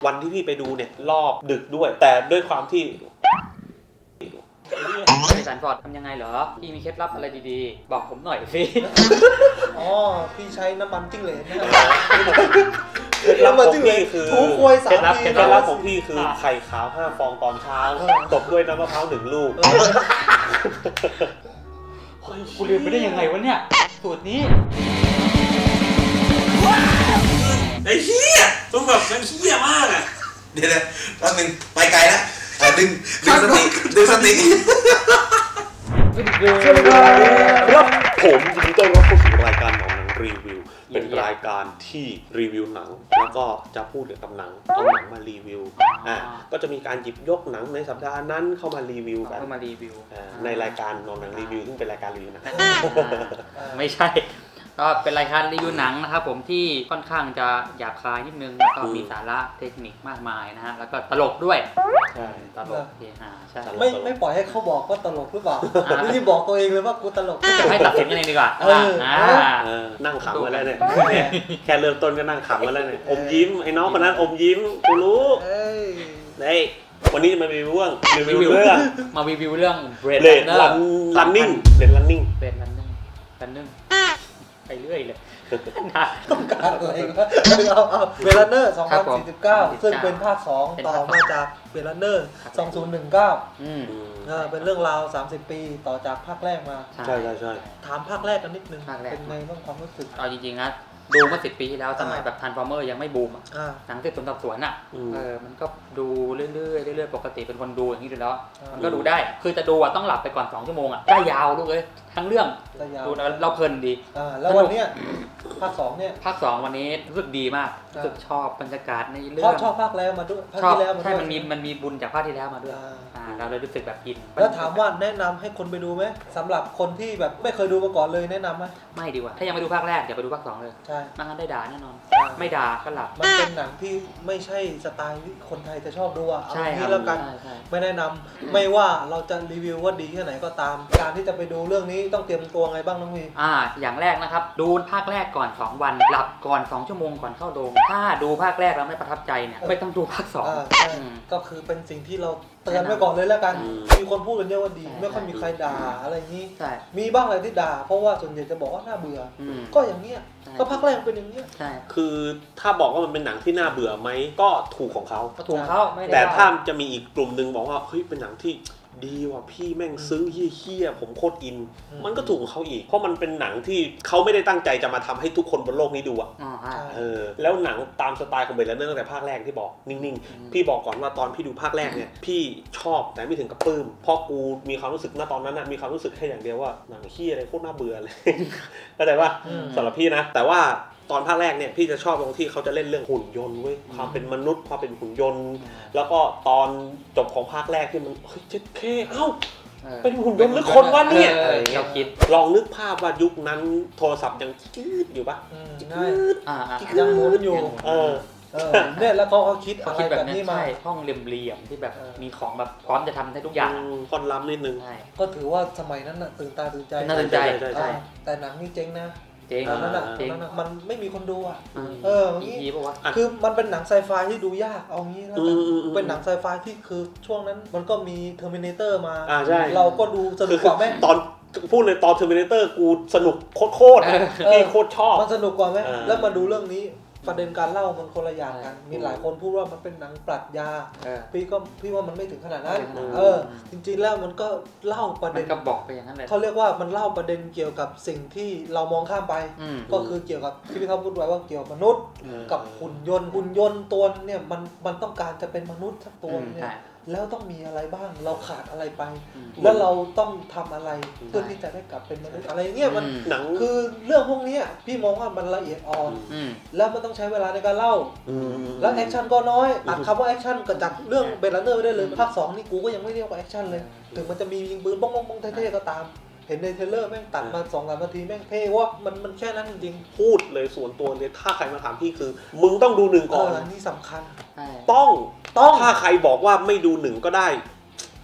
วันที่พี่ไปดูเนี่ยรอบดึกด้วยแต่ด้วยความที่สันฟอร์ดทำยังไงเหรอพี่มีเคล็ดลับอะไรดีๆบอกผมหน่อยสิอ๋อพี่ใช้น้ำมันจิ้งเหลนนะเคล็ดลับของพี่คือถูควย3 ทีเคล็ดลับของพี่คือไข่ขาว5 ฟองตอนเช้าตบด้วยน้ำมะพร้าว1 ลูกกูเรียนไปได้ยังไงวะเนี่ยสูตรนี้ไอ้เหี้ยต้องแบบมันเหี้ยมากอ่ะเดี๋ยวแป๊บนึงไปไกลแล้วดึงสติครับผมยินดีต้อนรับเข้าสู่รายการหนังรีวิวเป็นรายการที่รีวิวหนังแล้วก็จะพูดเกี่ยวกับหนังเอาหนังมารีวิวก็จะมีการหยิบยกหนังในสัปดาห์นั้นเข้ามารีวิวกันในรายการนอนหนังรีวิวซึ่งเป็นรายการรีวิวหนังไม่ใช่ก็เป็นรายการรีวิวหนังนะครับผมที่ค่อนข้างจะหยาบคายนิดนึงแล้วก็มีสาระเทคนิคมากมายนะฮะแล้วก็ตลกด้วยใช่ตลกใช่ไม่ปล่อยให้เขาบอกว่าตลกหรือเปล่าที่บอกตัวเองเลยว่ากูตลกให้ตัดสินกันเองดีกว่านั่งขำมาแล้วเนี่ยแค่เริ่มต้นก็นั่งขำมาแล้วเนี่ยอมยิ้มไอ้น้องคนนั้นอมยิ้มกูรู้วันนี้จะมารีวิวเรื่องมารีวิวเรื่อง Blade Running ไปเรื่อยเลยต้องการอะไรเอาเวลาเนอร์2049ซึ่งเป็นภาค2ต่อมาจากเวลาเนอร์2019เป็นเรื่องราว30 ปีต่อจากภาคแรกมาใช่ถามภาคแรกกันนิดนึงเป็นไงบ้างความรู้สึกเอาจริงๆนะดูเมื่อ10 ปีที่แล้วสมัยแบบทันฟอร์เมอร์ยังไม่บูมหนังสืบสวนสอบสวนมันก็ดูเรื่อยๆปกติเป็นคนดูอย่างนี้อยู่แล้วมันก็ดูได้คือจะดูต้องหลับไปก่อน2 ชั่วโมงได้ยาวลูกเลยทั้งเรื่องดูเราเพลินดีแล้ววันนี้ภาค2เนี่ยภาค2วันนี้รู้สึกดีมากรู้สึกชอบบรรยากาศในเรื่องชอบภาคแล้วมาด้วยชอบใช่มันมีบุญจากภาคที่แล้วมาด้วยเราเลยรู้สึกแบบอินแล้วถามว่าแนะนำให้คนไปดูไหมสำหรับคนที่แบบไม่เคยดูมาก่อนเลยแนะนำไหมไม่ดีกว่าถ้ายังไม่ดูภาคแรกอย่าไปดูภาค2เลยใช่ไม่งั้นได้ด่าแน่นอนไม่ด่าก็หลับมันเป็นหนังที่ไม่ใช่สไตล์ที่คนไทยจะชอบดูเอางี้แล้วกันไม่แนะนำไม่ว่าเราจะรีวิวว่าดีแค่ไหนก็ตามการที่จะไปดูเรื่องนี้ต้องเตรียมตัวไงบ้างน้องวีอย่างแรกนะครับดูภาคแรกก่อน2 วันหลับก่อน2 ชั่วโมงก่อนเข้าโรงถ้าดูภาคแรกแล้วไม่ประทับใจเนี่ยไม่ต้องดูภาค2 ก็คือเป็นสิ่งที่เราเตือนไว้ก่อนเลยแล้วกันมีคนพูดกันเยอะว่าดีไม่ค่อยมีใครด่าอะไรอย่างนี้มีบ้างอะไรที่ด่าเพราะว่าส่วนใหญ่จะบอกว่าน่าเบื่อก็อย่างเงี้ยก็ภาคแรกเป็นอย่างเงี้ยคือถ้าบอกว่ามันเป็นหนังที่น่าเบื่อไหมก็ถูกของเขาแต่ถ้าจะมีอีกกลุ่มนึงบอกว่าเฮ้ยเป็นหนังที่ดีว่ะพี่แม่งซื้อเฮี้ยผมโคตรอินมันก็ถูกของเขาอีกเพราะมันเป็นหนังที่เขาไม่ได้ตั้งใจจะมาทำให้ทุกคนบนโลกนี้ดูอ่ะแล้วหนังตามสไตล์ของเบลเลอร์ตั้งแต่ภาคแรกที่บอกนิ่งๆพี่บอกก่อนว่าตอนพี่ดูภาคแรกเนี่ยพี่ชอบแต่ไม่ถึงกับปลื้มเพราะกูมีความรู้สึกณตอนนั้นนะมีความรู้สึกแค่อย่างเดียวว่าหนังเฮี้ยอะไรโคตรน่าเบื่อเลยเข้าใจป่ะสำหรับพี่นะแต่ว่าตอนภาคแรกเนี่ยพี่จะชอบตรงที่เขาจะเล่นเรื่องหุ่นยนต์เว้ยความเป็นมนุษย์ความเป็นหุ่นยนต์แล้วก็ตอนจบของภาคแรกที่มันเฮ้ยเจ๊เท่เป็นหุ่นยนต์หรือคนวะเนี่ยเราคิดลองนึกภาพว่ายุคนั้นโทรศัพท์ยังจืดอยู่ปะยังหมุนอยู่เนี่ยแล้วเขาคิดอะไรแบบนี้มาห้องเหลี่ยมๆที่แบบมีของแบบพร้อมจะทำได้ทุกอย่างค่อนล้ำนิดนึงก็ถือว่าสมัยนั้นน่ะตื่นตาตื่นใจแต่หนังนี่เจ๊งนะเจ๊งมันไม่มีคนดูคือมันเป็นหนังไซไฟที่ดูยากเอางี้แล้วกันเป็นหนังไซไฟที่คือช่วงนั้นมันก็มี Terminator มาเราก็ดูสนุกกว่าแม่ตอนพูดเลยตอน Terminator กูสนุกโคตรที่โคตรชอบมันสนุกกว่าแม่แล้วมาดูเรื่องนี้ประเด็นการเล่ามันคนละอย่างกันมีหลายคนพูดว่ามันเป็นหนังปรัชญาพี่ว่ามันไม่ถึงขนาดนั้นจริงๆแล้วมันก็เล่าประเด็นก็บอกไปอย่างนั้นเลยเขาเรียกว่ามันเล่าประเด็นเกี่ยวกับสิ่งที่เรามองข้ามไปก็คือเกี่ยวกับที่พี่เขาพูดไว้ว่าเกี่ยวกับมนุษย์กับหุ่นยนต์ตัวเนี่ยมันต้องการจะเป็นมนุษย์สักตัวเนี่ยแล้วต้องมีอะไรบ้างเราขาดอะไรไปแล้วเราต้องทำอะไรเพื่อที่จะได้กลับเป็นมนุษย์อะไรเงี้ยมันหนังคือเรื่องพวกนี้พี่มองว่ามันละเอียดอ่อนแล้วมันต้องใช้เวลาในการเล่าแล้วแอคชั่นก็น้อยอัดคำว่าแอคชั่นก็จัดเรื่องเบลเลอร์ไว้ได้เลยภาค2นี่กูก็ยังไม่เรียกว่าแอคชั่นเลยถึงมันจะมียิงปืนป้องๆเท่ๆก็ตามเห็นในเทรลเลอร์แม่งตัดมา 2-3 นาทีแม่งเท่ว่ามันแค่นั้นจริงๆพูดเลยส่วนตัวเลยถ้าใครมาถามพี่คือมึงต้องดู1ก่อนนี่สำคัญต้องถ้าใครบอกว่าไม่ดู1ก็ได้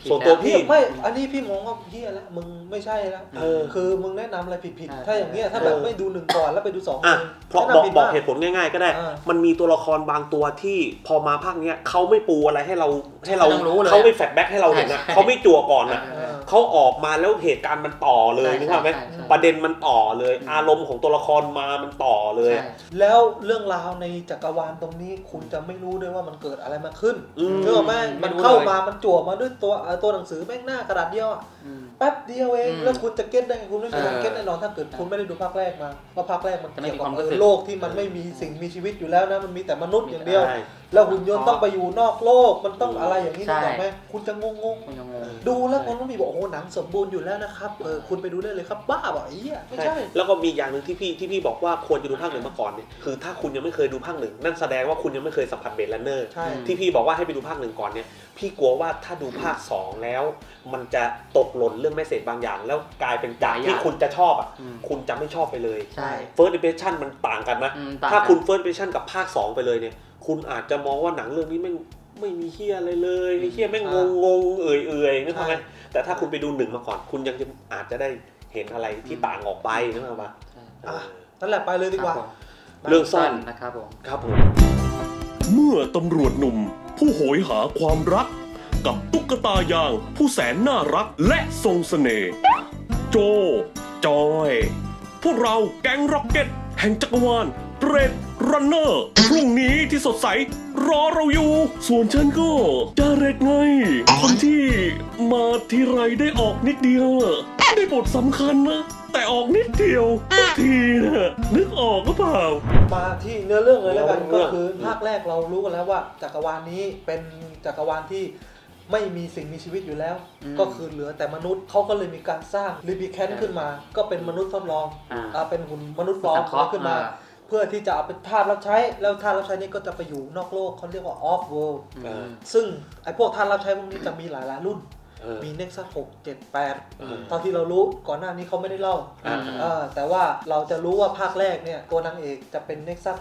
ส่วนตัวพี่ไม่อันนี้พี่มองว่าเฮียแล้วมึงไม่ใช่แล้วคือมึงแนะนำอะไรผิดๆถ้าอย่างเงี้ยถ้าแบบไม่ดู1ก่อนแล้วไปดู2 เพราะบอกเหตุผลง่ายๆก็ได้มันมีตัวละครบางตัวที่พอมาภาคเนี้ยเขาไม่ปูอะไรให้เราเขาไม่แฟลชแบ็กให้เราเห็นนะเขาไม่จั่วก่อนนะเขาออกมาแล้วเหตุการณ์มันต่อเลยนึกภาพไหมประเด็นมันต่อเลยอารมณ์ของตัวละครมามันต่อเลยแล้วเรื่องราวในจักรวาลตรงนี้คุณจะไม่รู้ด้วยว่ามันเกิดอะไรมาขึ้นเรื่องแม่มันเข้ามามันจั่วมาด้วยตัวหนังสือแม่งหน้ากระดาษเดียวแป๊บเดียวเองแล้วคุณจะเก็ตได้ไงคุณไม่มีทางเก็ตแน่นอนถ้าเกิดคุณไม่ได้ดูภาคแรกมาเพราะภาคแรกมันเกี่ยวกับโลกที่มันไม่มีสิ่งมีชีวิตอยู่แล้วนะมันมีแต่มนุษย์อย่างเดียวแล้วหุ่นยนต์ต้องไปอยู่นอกโลกมันต้องอะไรอย่างนี้ถูกไหมคุณจะงงดูแล้วคนต้องมีบอกโอ้โหหนังสมบูรณ์อยู่แล้วนะครับคุณไปดูได้เลยครับบ้าบอกไอ้เหี้ยไม่ใช่แล้วก็มีอย่างหนึ่งที่พี่บอกว่าควรจะดูภาค 1มาก่อนเนี่ยคือถ้าคุณยังไม่เคยดูภาค 1นั่นแสดงว่าคุณยังไม่เคยสัมผัสเบลลันเนอร์ที่พี่บอกว่าให้ไปดูภาค 1ก่อนเนี่ยพี่กลัวว่าถ้าดูภาค2แล้วมันจะตกหล่นเรื่องเมสเสจบางอย่างแล้วกลายเป็นจากที่คุณจะชอบคุณจะไม่ชอบไปเลย First Impression มันต่างกันนะถ้าคุณ First Impression กับภาค2ไปเลยเนี่ยคุณอาจจะมองว่าหนังเรื่องนี้ไม่มีเหี้ยอะไรเลยเหี้ยแม่งงงเอื่อยนึกออกไหมแต่ถ้าคุณไปดู1มาก่อนคุณยังอาจจะได้เห็นอะไรที่ต่างออกไปนึกออกป่ะนั่นแหละไปเลยดีกว่าเรื่องสั้นนะครับผมเมื่อตำรวจหนุ่มผู้โหยหาความรักกับตุ๊กตายางผู้แสนน่ารักและทรงเสน่ห์โจจอยพวกเราแก๊งร็อกเก็ตแห่งจักรวาลเรดรันเนอร์พรุ่งนี้ที่สดใสรอเราอยู่ส่วนฉันก็จาเรตไงคนที่มาทีไรได้ออกนิดเดียวได้บทสำคัญนะแต่ออกนิดเดียวทีนะนึกออกก็เปล่ามาที่เนื้อเรื่องเลยแล้วกันก็คือภาคแรกเรารู้กันแล้วว่าจักรวาลนี้เป็นจักรวาลที่ไม่มีสิ่งมีชีวิตอยู่แล้วก็คือเหลือแต่มนุษย์เขาก็เลยมีการสร้างลิบิแคนขึ้นมาก็เป็นมนุษย์ทดลองเป็นหุ่นมนุษย์ปลอมขึ้นมาเพื่อที่จะเอาเป็นทาสรับใช้แล้วทาสรับใช้นี้ก็จะไปอยู่นอกโลกเขาเรียกว่า off world ซึ่งไอ้พวกทาสรับใช้พวกนี้จะมีหลายรุ่นมี Nexus 6 7 8ตอนที่เรารู้ก่อนหน้านี้เขาไม่ได้เล่าแต่ว่าเราจะรู้ว่าภาคแรกเนี่ยตัวนางเอกจะเป็น Nexus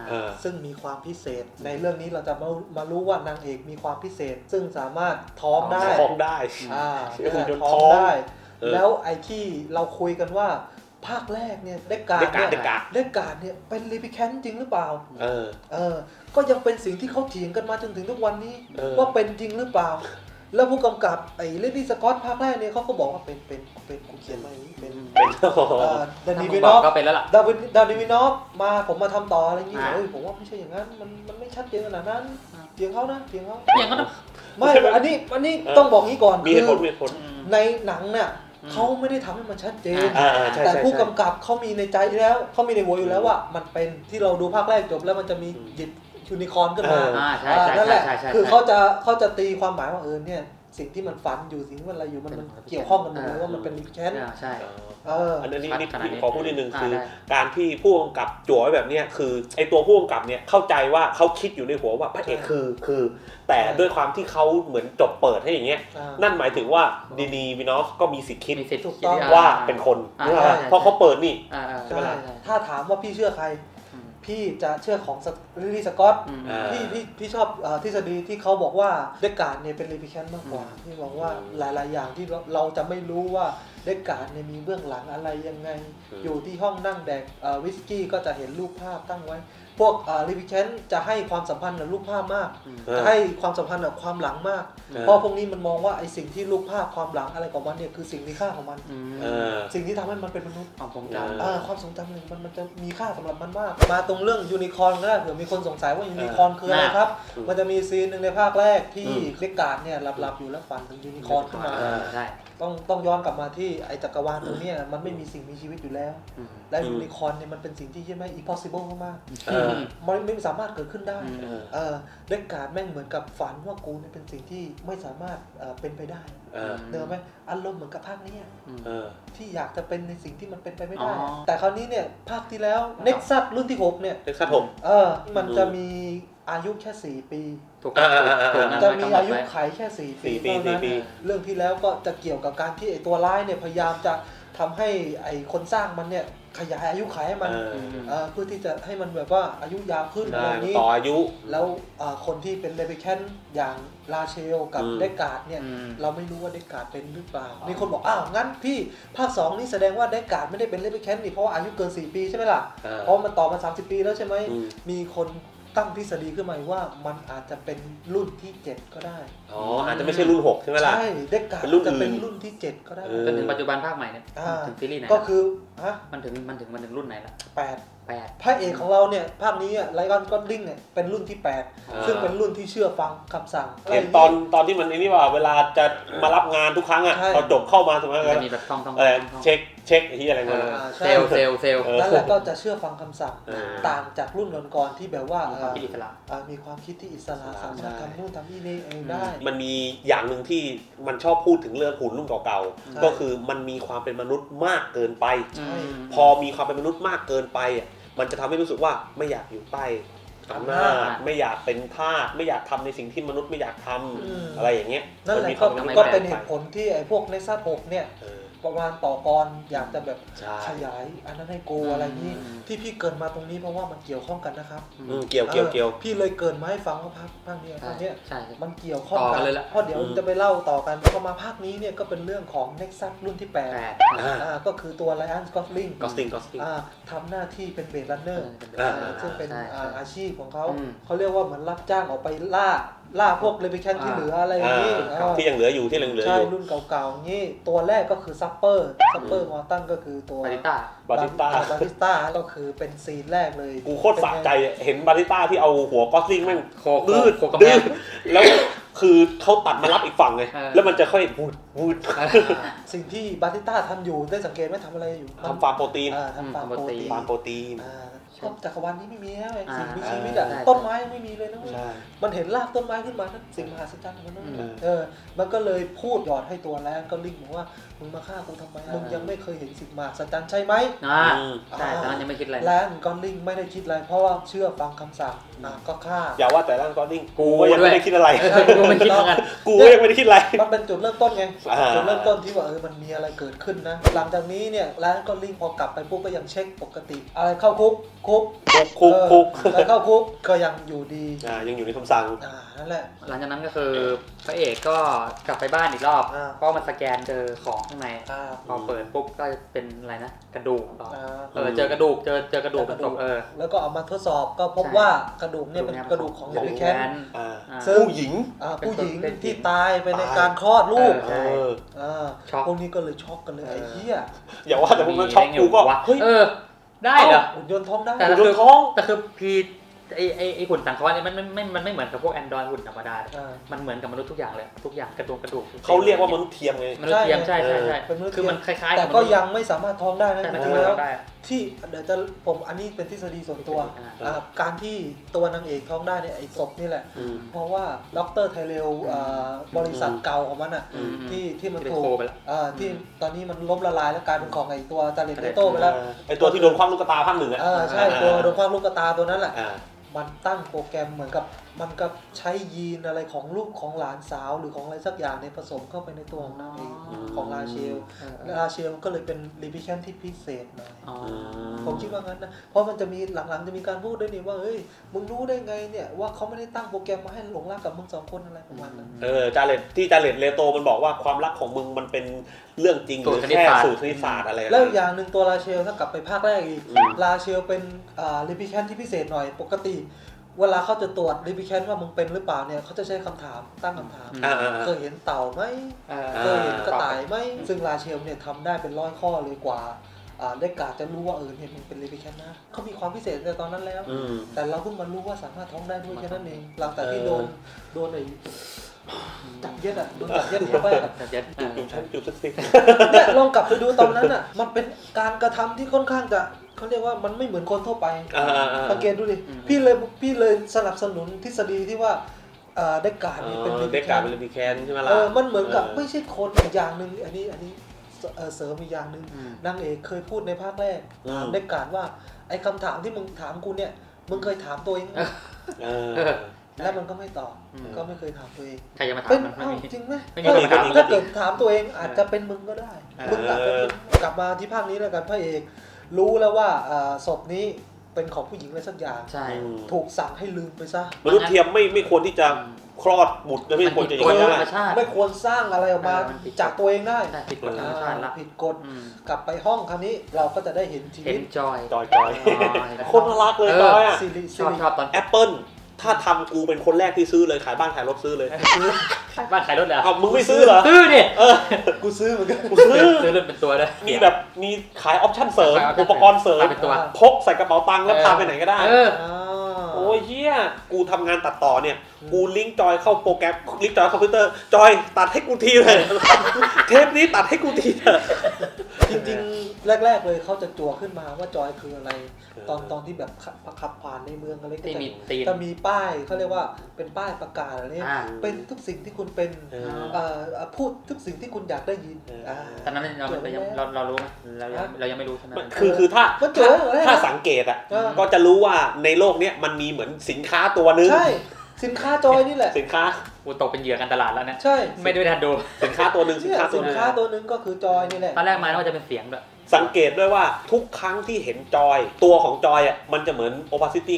6ซึ่งมีความพิเศษในเรื่องนี้เราจะมารู้ว่านางเอกมีความพิเศษซึ่งสามารถท้องได้ท้องได้แล้วไอ้ที่เราคุยกันว่าภาคแรกเนี่ยเด็กการเนี่ยเป็นลิบิแคนจริงหรือเปล่าก็ยังเป็นสิ่งที่เขาเถียงกันมาจนถึงทุกวันนี้ว่าเป็นจริงหรือเปล่าแล้วผู้กำกับไอ้เลดี้สกอตภาคแรกเนี่ยเขาก็บอกว่าเป็นกูเขียนมาอย่างนี้เป็นดานิวินอฟก็เป็นแล้วล่ะดานิวินอฟมาผมมาทำต่ออะไรอย่างนี้ผมว่าไม่ใช่อย่างนั้นมันไม่ชัดเจนขนาดนั้นเถียงเขานะไม่อันนี้ต้องบอกงี้ก่อนมีเหตุผลในหนังเนี่ยเขาไม่ได้ทำให้มันชัดเจนแต่ผู้กำกับเขามีในใจแล้วเขามีในหัวอยู่แล้วว่ามันเป็นที่เราดูภาคแรกจบแล้วมันจะมีหยิบยูนิคอร์นขึ้นมานั่นแหละคือเขาจะตีความหมายว่าเนี่ยสิ่งที่มันฝันอยู่สิ่งที่มันอะไรอยู่มันเกี่ยวข้องกันหมดเลยว่ามันเป็นลิบิแคนใช่อันนี้ขอพูดนิดนึงคือการที่ผู้กำกับจั่วไว้แบบนี้คือไอตัวผู้กำกับเนี่ยเข้าใจว่าเขาคิดอยู่ในหัวว่าพระเอกคือแต่ด้วยความที่เขาเหมือนจบเปิดให้อย่างเงี้ยนั่นหมายถึงว่าดีนีวินอฟก็มีสิทธิ์คิดว่าเป็นคนเพราะเขาเปิดนี่ใช่ไหมถ้าถามว่าพี่เชื่อใครพี่จะเชื่อของลิลี่สกอตพี่ชอบทฤษฎีที่เขาบอกว่าเด็กการเนี่ยเป็นลิบิแคนมากกว่าที่บอกว่าหลายๆอย่างที่เราจะไม่รู้ว่าเด็กการเนี่ยมีเบื้องหลังอะไรยังไงอยู่ที่ห้องนั่งแดกวิสกี้ก็จะเห็นรูปภาพตั้งไว้พวกลิบิแคนจะให้ความสัมพันธ์กับรูปภาพมากจะให้ความสัมพันธ์กับความหลังมากเพราะพวกนี้มันมองว่าไอ้สิ่งที่รูปภาพความหลังอะไรของมันเนี่ยคือสิ่งมีค่าของมันสิ่งที่ทำให้มันเป็นมนุษย์ความทรงจำความทรงจำหนึ่งมันจะมีค่าสำหรับมันมากมาตรงเรื่องยูนิคอร์นก็ได้เผื่อมีคนสงสัยว่ายูนิคอร์นคืออะไรครับมันจะมีซีนหนึ่งในภาคแรกที่เด็กการเนี่ยหลับอยู่แล้วฝันถึงยูนิคอร์นขึ้นมาต้องย้อนกลับมาที่ไอ้จักรวาลตรงนี้มันไม่มีสิ่งมีชีวิตอยู่แล้วและยูนิคอร์นเนี่ยมันเป็นสิ่งที่ใช่ไหม impossible มากๆมันไม่สามารถเกิดขึ้นได้เด็กการแม่งเหมือนกับฝันว่ากูเนี่ยเป็นสิ่งที่ไม่สามารถเป็นไปได้เดิมไหมอารมณ์เหมือนกับภาคนี้ที่อยากจะเป็นในสิ่งที่มันเป็นไปไม่ได้แต่คราวนี้เนี่ยภาคที่แล้ว Nexus รุ่นที่6เนี่ย Nexus มันจะมีอายุแค่4 ปีจะมีอายุไขแค่4 ปีเท่านั้นเรื่องที่แล้วก็จะเกี่ยวกับการที่ไอ้ตัวร้ายเนี่ยพยายามจะทำให้ไอ้คนสร้างมันเนี่ยขยายอายุขัยให้มันเพื่อที่จะให้มันแบบว่าอายุยาวขึ้นอะไรนี้ต่ออายุแล้วคนที่เป็นเลเวแคนอย่างราเชลกับเดกการ์ดเนี่ยเราไม่รู้ว่าเดกการ์ดเป็นหรือเปล่ามีคนบอกอ้าวงั้นพี่ภาค2นี่แสดงว่าเดกการ์ดไม่ได้เป็นเลเวแคนนี่เพราะว่าอายุเกิน4 ปีใช่ไหมล่ะเพราะมันต่อมา30 ปีแล้วใช่ไหมมีคนตั้งทฤษฎีขึ้นมาว่ามันอาจจะเป็นรุ่นที่7ก็ได้อาจจะไม่ใช่รุ่น6ใช่ไหมล่ะใช่เดกการ์ดจะเป็นรุ่นที่7ก็ได้จนถึงปัจจุบันภาคใหม่เนี่ยถึงซีรีส์ไหนก็คือมันถึงรุ่นไหนละ 8พระเอกของเราเนี่ยภาคนี้ไลออนก็ลิงเนี่ยเป็นรุ่นที่8ซึ่งเป็นรุ่นที่เชื่อฟังคำสั่งเห็นตอนที่มันนี่ว่าเวลาจะมารับงานทุกครั้งอ่ะพอจบเข้ามาถูกไหมก็มีแบบท่องเช็คที่อะไรเงี้ยเซลนั่นแหละก็จะเชื่อฟังคำสั่งต่างจากรุ่นก่อนๆที่แบบว่ามีความคิดที่อิสระสามารถทำนู่นทำนี่เองได้มันมีอย่างหนึ่งที่มันชอบพูดถึงเรื่องหุ่นรุ่นเก่าๆก็คือมันมีความเป็นมนุษย์มากเกินไปพอมีความเป็นมนุษย์มากเกินไปมันจะทำให้รู้สึกว่าไม่อยากอยู่ใต้อำนาจไม่อยากเป็นทาสไม่อยากทำในสิ่งที่มนุษย์ไม่อยากทำอะไรอย่างเงี้ยนั่นแหละก็เป็นเหตุผลที่ไอ้พวกในซาด6เนี่ยประมาณต่อกรอยากจะแบบขยายอันนั้นให้โกอะไรนี้ที่พี่เกินมาตรงนี้เพราะว่ามันเกี่ยวข้องกันนะครับเกี่ยวพี่เลยเกินมาให้ฟังว่าภาคนี้มันเกี่ยวข้องกันเพราะเดี๋ยวจะไปเล่าต่อกันพอมาภาคนี้เนี่ยก็เป็นเรื่องของเน็กซัสรุ่นที่8ก็คือตัวไลออนกอสลิงทำหน้าที่เป็นเบสรันเนอร์ซึ่งเป็นอาชีพของเขาเรียกว่าเหมือนรับจ้างออกไปล่าพวกเลวิแคนที่เหลืออะไรอย่างนี้ที่ยังเหลืออยู่ที่ยังเหลืออยู่ใช่รุ่นเก่าๆงี้ตัวแรกก็คือซัปเปอร์มอร์ตันก็คือตัวบาติต้าก็คือเป็นซีนแรกเลยกูโคตรสะใจเห็นบาติต้าที่เอาหัวกอสลิงแม่งดื้อแล้วคือเขาตัดมารับอีกฝั่งไงแล้วมันจะค่อยวูดสิ่งที่บาติต้าทำอยู่ได้สังเกตไหมทำอะไรอยู่ทำฟาร์มโปรตีนทำฟาร์มโปรตีนก็จักรวาลนี้ไม่มีแล้วไอ้สิ่งมีชีวิตอ่ะต้นไม้ยังไม่มีเลยนะมันเห็นรากต้นไม้ขึ้นมานั่นสิ่งมหัศจรรย์มันนั่นมันก็เลยพูดหยอดให้ตัวแลนก็ลิงบอกว่ามึงมาฆ่ากูทำไมมึงยังไม่เคยเห็นสิ่งมหัศจรรย์ใช่ไหมใช่ตอนนั้นยังไม่คิดอะไรแลนก็ลิงไม่ได้คิดอะไรเพราะว่าเชื่อฟังคำสั่งก็ฆ่าอย่าว่าแต่แลนก็ลิงกูยังไม่ได้คิดอะไรกูไม่คิดเหมือนกันกูยังไม่ได้คิดอะไรมันเป็นจุดเริ่มต้นไงจุดเริ่มต้นที่ว่ามันมีอะไรเกิดขึ้นนะหลังจากนี้เนี่ยแลนก็ลิงพอกลับไปปุ๊บก็ยังเช็คปกติอะไรเข้าคุกแล้วเข้าคุกก็ยังอยู่ดียังอยู่ในคำสั่งนั่นแหละหลังจากนั้นก็คือพระเอกก็กลับไปบ้านอีกรอบเพราะมันสแกนเจอของข้างในพอเปิดปุ๊บก็เป็นอะไรนะกระดูกเจอกระดูกเจอกระดูกเป็นศพแล้วก็เอามาทดสอบก็พบว่ากระดูกเนี่ยเป็นกระดูกของเลวิแคนผู้หญิงที่ตายไปในการคลอดลูกพวกนี้ก็เลยช็อกกันเลยไอ้เหี้ยอย่าว่าแต่พวกนั้นช็อกกูก็ได้เหรอหุ่นยนต์ท้องได้แต่คือพีไอ้หุ่นสังเคราะห์เนี่ยมันไม่เหมือนกับพวก Android หุ่นธรรมดามันเหมือนกับมนุษย์ทุกอย่างเลยทุกอย่างกระดูกเขาเรียกว่ามนุษย์เทียมไงมนุษย์เทียมใช่คือมันคล้ายๆแต่ก็ยังไม่สามารถท้องได้นะจริงๆแล้วที่เดี๋ยวจะผมอันนี้เป็นทฤษฎีส่วนตัวการที่ตัวนางเอกท้องได้เนี่ยไอ้ศพนี่แหละเพราะว่าดร.ไทเรลบริษัทเก่าของมันอ่ะที่มันถูกที่ตอนนี้มันล้มละลายแล้วกลายเป็นของไอ้ตัวจาเลตเลโต้ไปแล้วไอ้ตัวที่โดนคว้างลูกตาภาคหนึ่งใช่ตัวโดนคว้างลูกตาตัวนั้นแหละมันตั้งโปรแกรมเหมือนกับมันกับใช้ยีนอะไรของลูกของหลานสาวหรือของอะไรสักอย่างในผสมเข้าไปในตัวของนางเอกของราเชลก็เลยเป็นรีวิชั่นที่พิเศษหน่อยผมคิดว่างั้นนะเพราะมันจะมีหลังๆจะมีการพูดด้วยนี่ว่าเฮ้ยมึงรู้ได้ไงเนี่ยว่าเขาไม่ได้ตั้งโปรแกรมมาให้หลงรักกับมึง2คนอะไรประมาณนั้นจาเลตเลโตมันบอกว่าความรักของมึงมันเป็นเรื่องจริงหรือแค่สูตรคณิตศาสตร์อะไรแล้วอย่างหนึ่งตัวราเชลถ้ากลับไปภาคแรกอีกราเชลเป็นรีวิชั่นที่พิเศษหน่อยปกติเวลาเขาจะตรวจรีวิแคนว่ามึงเป็นหรือเปล่าเนี่ยเขาจะใช้คำถามตั้งคำถามเคยเห็นเต่าไหมเคยเห็นกระต่ายไหมซึ่งราเชลเนี่ยทำได้เป็น100 ข้อเลยกว่าได้กาจะรู้ว่าเนี่ยมึงเป็นรีวิแคนนะเขามีความพิเศษในตอนนั้นแล้วแต่เราเพิ่งมารู้ว่าสามารถท้องได้ด้วยแค่นั้นเองหลังจากที่โดนไอ้จับเย็ดโดนจับเย็ดเข้าไปจุดสักสิเนี่ยลองกลับไปดูตอนนั้นอ่ะมันเป็นการกระทำที่ค่อนข้างจะเขาเรียกว่ามันไม่เหมือนคนทั่วไปสังเกตดูดิพี่เลยสนับสนุนทฤษฎีที่ว่าเด็กการนี่เป็นเด็กการเป็นรีแคนใช่ไหมล่ะมันเหมือนกับไม่ใช่คนอีกอย่างนึงอันนี้เสริมอีกอย่างนึงนางเอกเคยพูดในภาคแรกถามเด็กการว่าไอ้คำถามที่มึงถามกูเนี่ยมึงเคยถามตัวเองแล้วมันก็ไม่ตอบก็ไม่เคยถามตัวเองใครจะมาถามมันไม่มีจริงไหมถ้าเกิดถามตัวเองอาจจะเป็นมึงก็ได้มึงกลับมาที่ภาคนี้แล้วกันพระเอกรู้แล้วว่าศพนี้เป็นของผู้หญิงอะไรสักอย่างใช่ถูกสั่งให้ลืมไปซะมนุษย์เทียมไม่ควรที่จะคลอดบุตรและไม่ควรจะอย่างนี้ไม่ควรสร้างอะไรออกมาจากตัวเองได้ผิดกฎธรรมชาติละผิดกฎกลับไปห้องคราวนี้เราก็จะได้เห็นชีวิตจอยคนน่ารักเลยจอยอ่ะชอบตอนแอปเปิ้ลถ้าทำกูเป็นคนแรกที่ซื้อเลยขายบ้านขายรถซื้อเลยขายบ้านขายรถเลยมึงไม่ซื้อเหรอซื้อดิกูซื้อเหมือนกันกูซื้อรถเป็นตัวเลยมีแบบมีขายออปชั่นเสริมอุปกรณ์เสริมพกใส่กระเป๋าตังค์แล้วพาไปไหนก็ได้โอ้ยเฮียกูทำงานตัดต่อเนี่ยกูลิงก์จอยเข้าโปรแกรมลิงก์จอยคอมพิวเตอร์จอยตัดให้กูทีเลยเทปนี้ตัดให้กูทีเถอะจริงๆแรกๆเลยเขาจะจั่วขึ้นมาว่าจอยคืออะไรตอนที่แบบขับผ่านในเมืองอะไรก็จะมีป้ายเขาเรียกว่าเป็นป้ายประกาศอะไรนี่เป็นทุกสิ่งที่คุณเป็นพูดทุกสิ่งที่คุณอยากได้ยินตอนนั้นเรารู้ไหมเรายังไม่รู้ใช่ไหมคือถ้าสังเกตอ่ะก็จะรู้ว่าในโลกนี้มันมีเหมือนสินค้าตัวนึงใช่สินค้าจอยนี่แหละสินค้ากูตกเป็นเหยื่อการตลาดแล้วเนี่ยใช่ไม่ได้ทันดูสินค้าตัวนึงสินค้าตัวนึงก็คือจอยนี่แหละตอนแรกมาว่าจะเป็นเสียงด้วยสังเกตด้วยว่าทุกครั้งที่เห็นจอยตัวของจอยอ่ะมันจะเหมือน opacity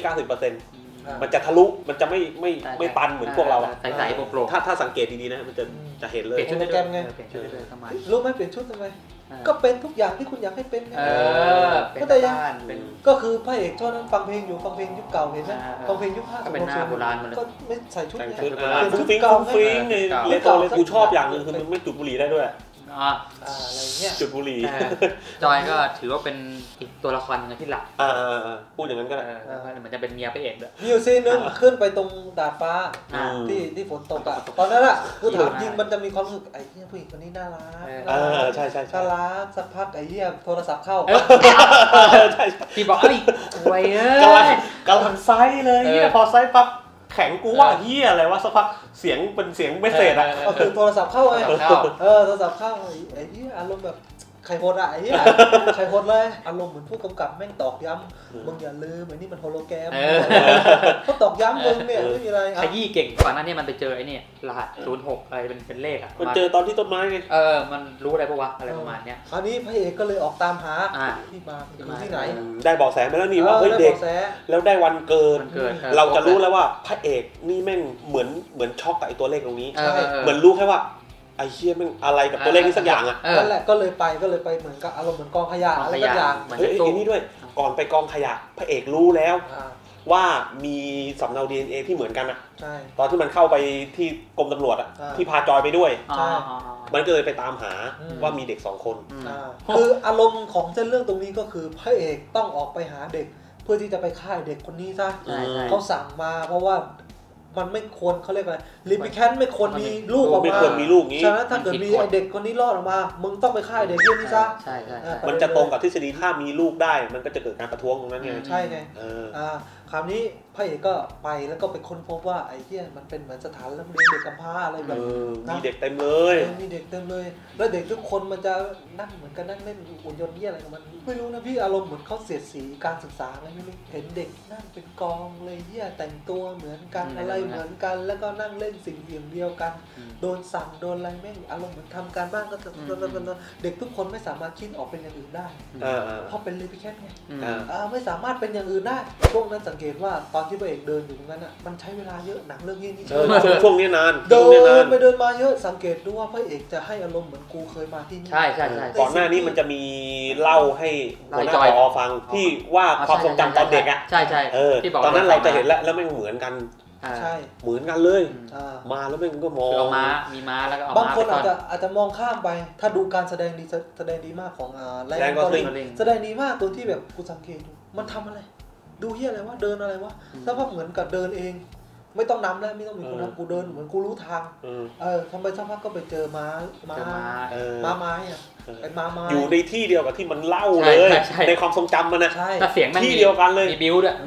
90%มันจะทะลุมันจะไม่ตันเหมือนพวกเราอ่ะใสๆโปร่งถ้าสังเกตดีๆนะมันจะเห็นเลยเปลี่ยนชุดแกมไงทำไมรู้ไหมเปลี่ยนชุดทำไมก็เป็นทุกอย่างที่คุณอยากให้เป็นไงก็แต่ยังก็คือพระเอกช่วงนั้นฟังเพลงอยู่ฟังเพลงยุคเก่าเห็นไหมฟังเพลงยุค50 ก็เป็นหน้าโบราณมันก็ไม่ใส่ชุดฟิงในเลโทรเลยกูชอบอย่างนึงคือมันไม่จุดบุหรี่ได้ด้วยอะไรเงี้ยจุดบุหรี่จอยก็ถือว่าเป็นอีกตัวละครนึงที่หลักพูดอย่างนั้นก็ได้เหมือนจะเป็นเมียพระเอกด้วยมีอยู่ซีนนึงขึ้นไปตรงดาดฟ้าที่ฝนตกอ่ะตอนนั้นอ่ะกูถามจริงมันจะมีความรู้สึกไอ้เหี้ยผู้หญิงคนนี้น่ารักใช่น่ารักสักพักไอ้เหี้ยโทรศัพท์เข้าใช่ที่บอกไอ้รวยกำลังไซส์เลยพอไซส์ปั๊บแข็งกูว่าเฮียอะไรวะสักพักเสียงเป็นเสียงเมสเสจอ่ะก็คือโทรศัพท์เข้าไงโทรศัพท์เข้าไอ้เฮียอารมณ์แบบใครโหดอะไอ้เฮียใครโหดเลยอารมณ์เหมือนผู้กำกับแม่งตอกย้ำมึงอย่าลืมไอ้นี่มันโฮโลแกรมเขาตอกย้ำมึงเนี่ยไม่มีอะไรขยี้เก่งก่อนหน้านี้มันไปเจอไอ้นี่รหัส06อะไรเป็นเลขอ่ะมันเจอตอนที่ต้นไม้ไงมันรู้อะไรปะวะอะไรประมาณเนี้ยคราวนี้พระเอกก็เลยออกตามหาที่มาที่ไหนได้เบาะแสมาแล้วนี่ว่าเฮ้ยเด็กแล้วได้วันเกิดเราจะรู้แล้วว่าพระเอกนี่แม่งเหมือนช็อกกับไอ้ตัวเลขตรงนี้เหมือนรู้แค่ว่าไอ้เชี่ยแม่งอะไรกับตัวเลขนี้สักอย่างอ่ะนั่นแหละก็เลยไปเหมือนกับอารมณ์เหมือนกองขยะอะไรสักอย่างเฮ้ยไอ้นี่ด้วยก่อนไปกองขยะพระเอกรู้แล้วว่ามีสำเนา DNA ที่เหมือนกันอ่ะตอนที่มันเข้าไปที่กรมตำรวจอ่ะที่พาจอยไปด้วยมันก็เลยไปตามหาว่ามีเด็ก2 คนคืออารมณ์ของเส้นเรื่องตรงนี้ก็คือพระเอกต้องออกไปหาเด็กเพื่อที่จะไปฆ่าเด็กคนนี้ซะเขาสั่งมาเพราะว่ามันไม่ควรเขาเรียกอะไรลิมิแคนไม่ควรมีลูกออกมาไม่ควรมีลูกงี้ฉะนั้นถ้าเกิดมีไอเด็กคนนี้รอดออกมามึงต้องไปฆ่าเด็กนี้ซะใช่มันจะตรงกับทฤษฎีถ้ามีลูกได้มันก็จะเกิดการประท้วงตรงนั้นไงใช่ไงคราวนี้พระเอกก็ไปแล้วก็ไปค้นพบว่าไอ้เหี้ยมันเป็นเหมือนสถานเลี้ยงเด็กกำพร้าอะไรแบบมีเด็กเต็มเลยมีเด็กเต็มเลยแล้วเด็กทุกคนมันจะนั่งเหมือนกันนั่งเล่นหุ่นยนต์เหี้ยอะไรกับมันไม่รู้นะพี่อารมณ์เหมือนเขาเสียดสีการศึกษาอะไรไม่รู้เห็นเด็กนั่งเป็นกองเลยเหี้ยแต่งตัวเหมือนกันอะไรเหมือนกันแล้วก็นั่งเล่นสิ่งเดียวกันโดนสั่งโดนอะไรแม่งอารมณ์เหมือนทำการบ้านก็เด็กทุกคนไม่สามารถคิดออกเป็นอย่างอื่นได้เพราะเป็นเลพิแคทไงไม่สามารถเป็นอย่างอื่นได้ช่วงนั้นสังเกตว่าตอนที่พระเอกเดินอยู่ตรงนั้นอ่ะมันใช้เวลาเยอะหนังเรื่องนี้ช่วงนี้นานเดินไปเดินมาเยอะสังเกตดูว่าพระเอกจะให้อารมณ์เหมือนกูเคยมาที่นี่ใช่ก่อนหน้านี้มันจะมีเล่าให้หัวหน้าผอฟังที่ว่าความทรงจำตอนเด็กอ่ะใช่ตอนนั้นเราจะเห็นแล้วไม่เหมือนกันใช่เหมือนกันเลยมาแล้วมันก็มองมีม้าแล้วก็เอาบางคนอาจจะมองข้ามไปถ้าดูการแสดงดีมากของแรงก็แสดงดีมากตัวที่แบบกูสังเกตดูมันทำอะไรดูเฮียอะไรวะเดินอะไรวะสักพักเหมือนกับเดินเองไม่ต้องนำแล้วไม่ต้องมีคนนำกูเดินเหมือนกูรู้ทางทำไปสักพักก็ไปเจอม้าไม้อะไอ้ม้าอยู่ในที่เดียวกับที่มันเล่าเลยในความทรงจำมันนะแต่เสียงที่เดียวกันเลยมีบิ้วด้วย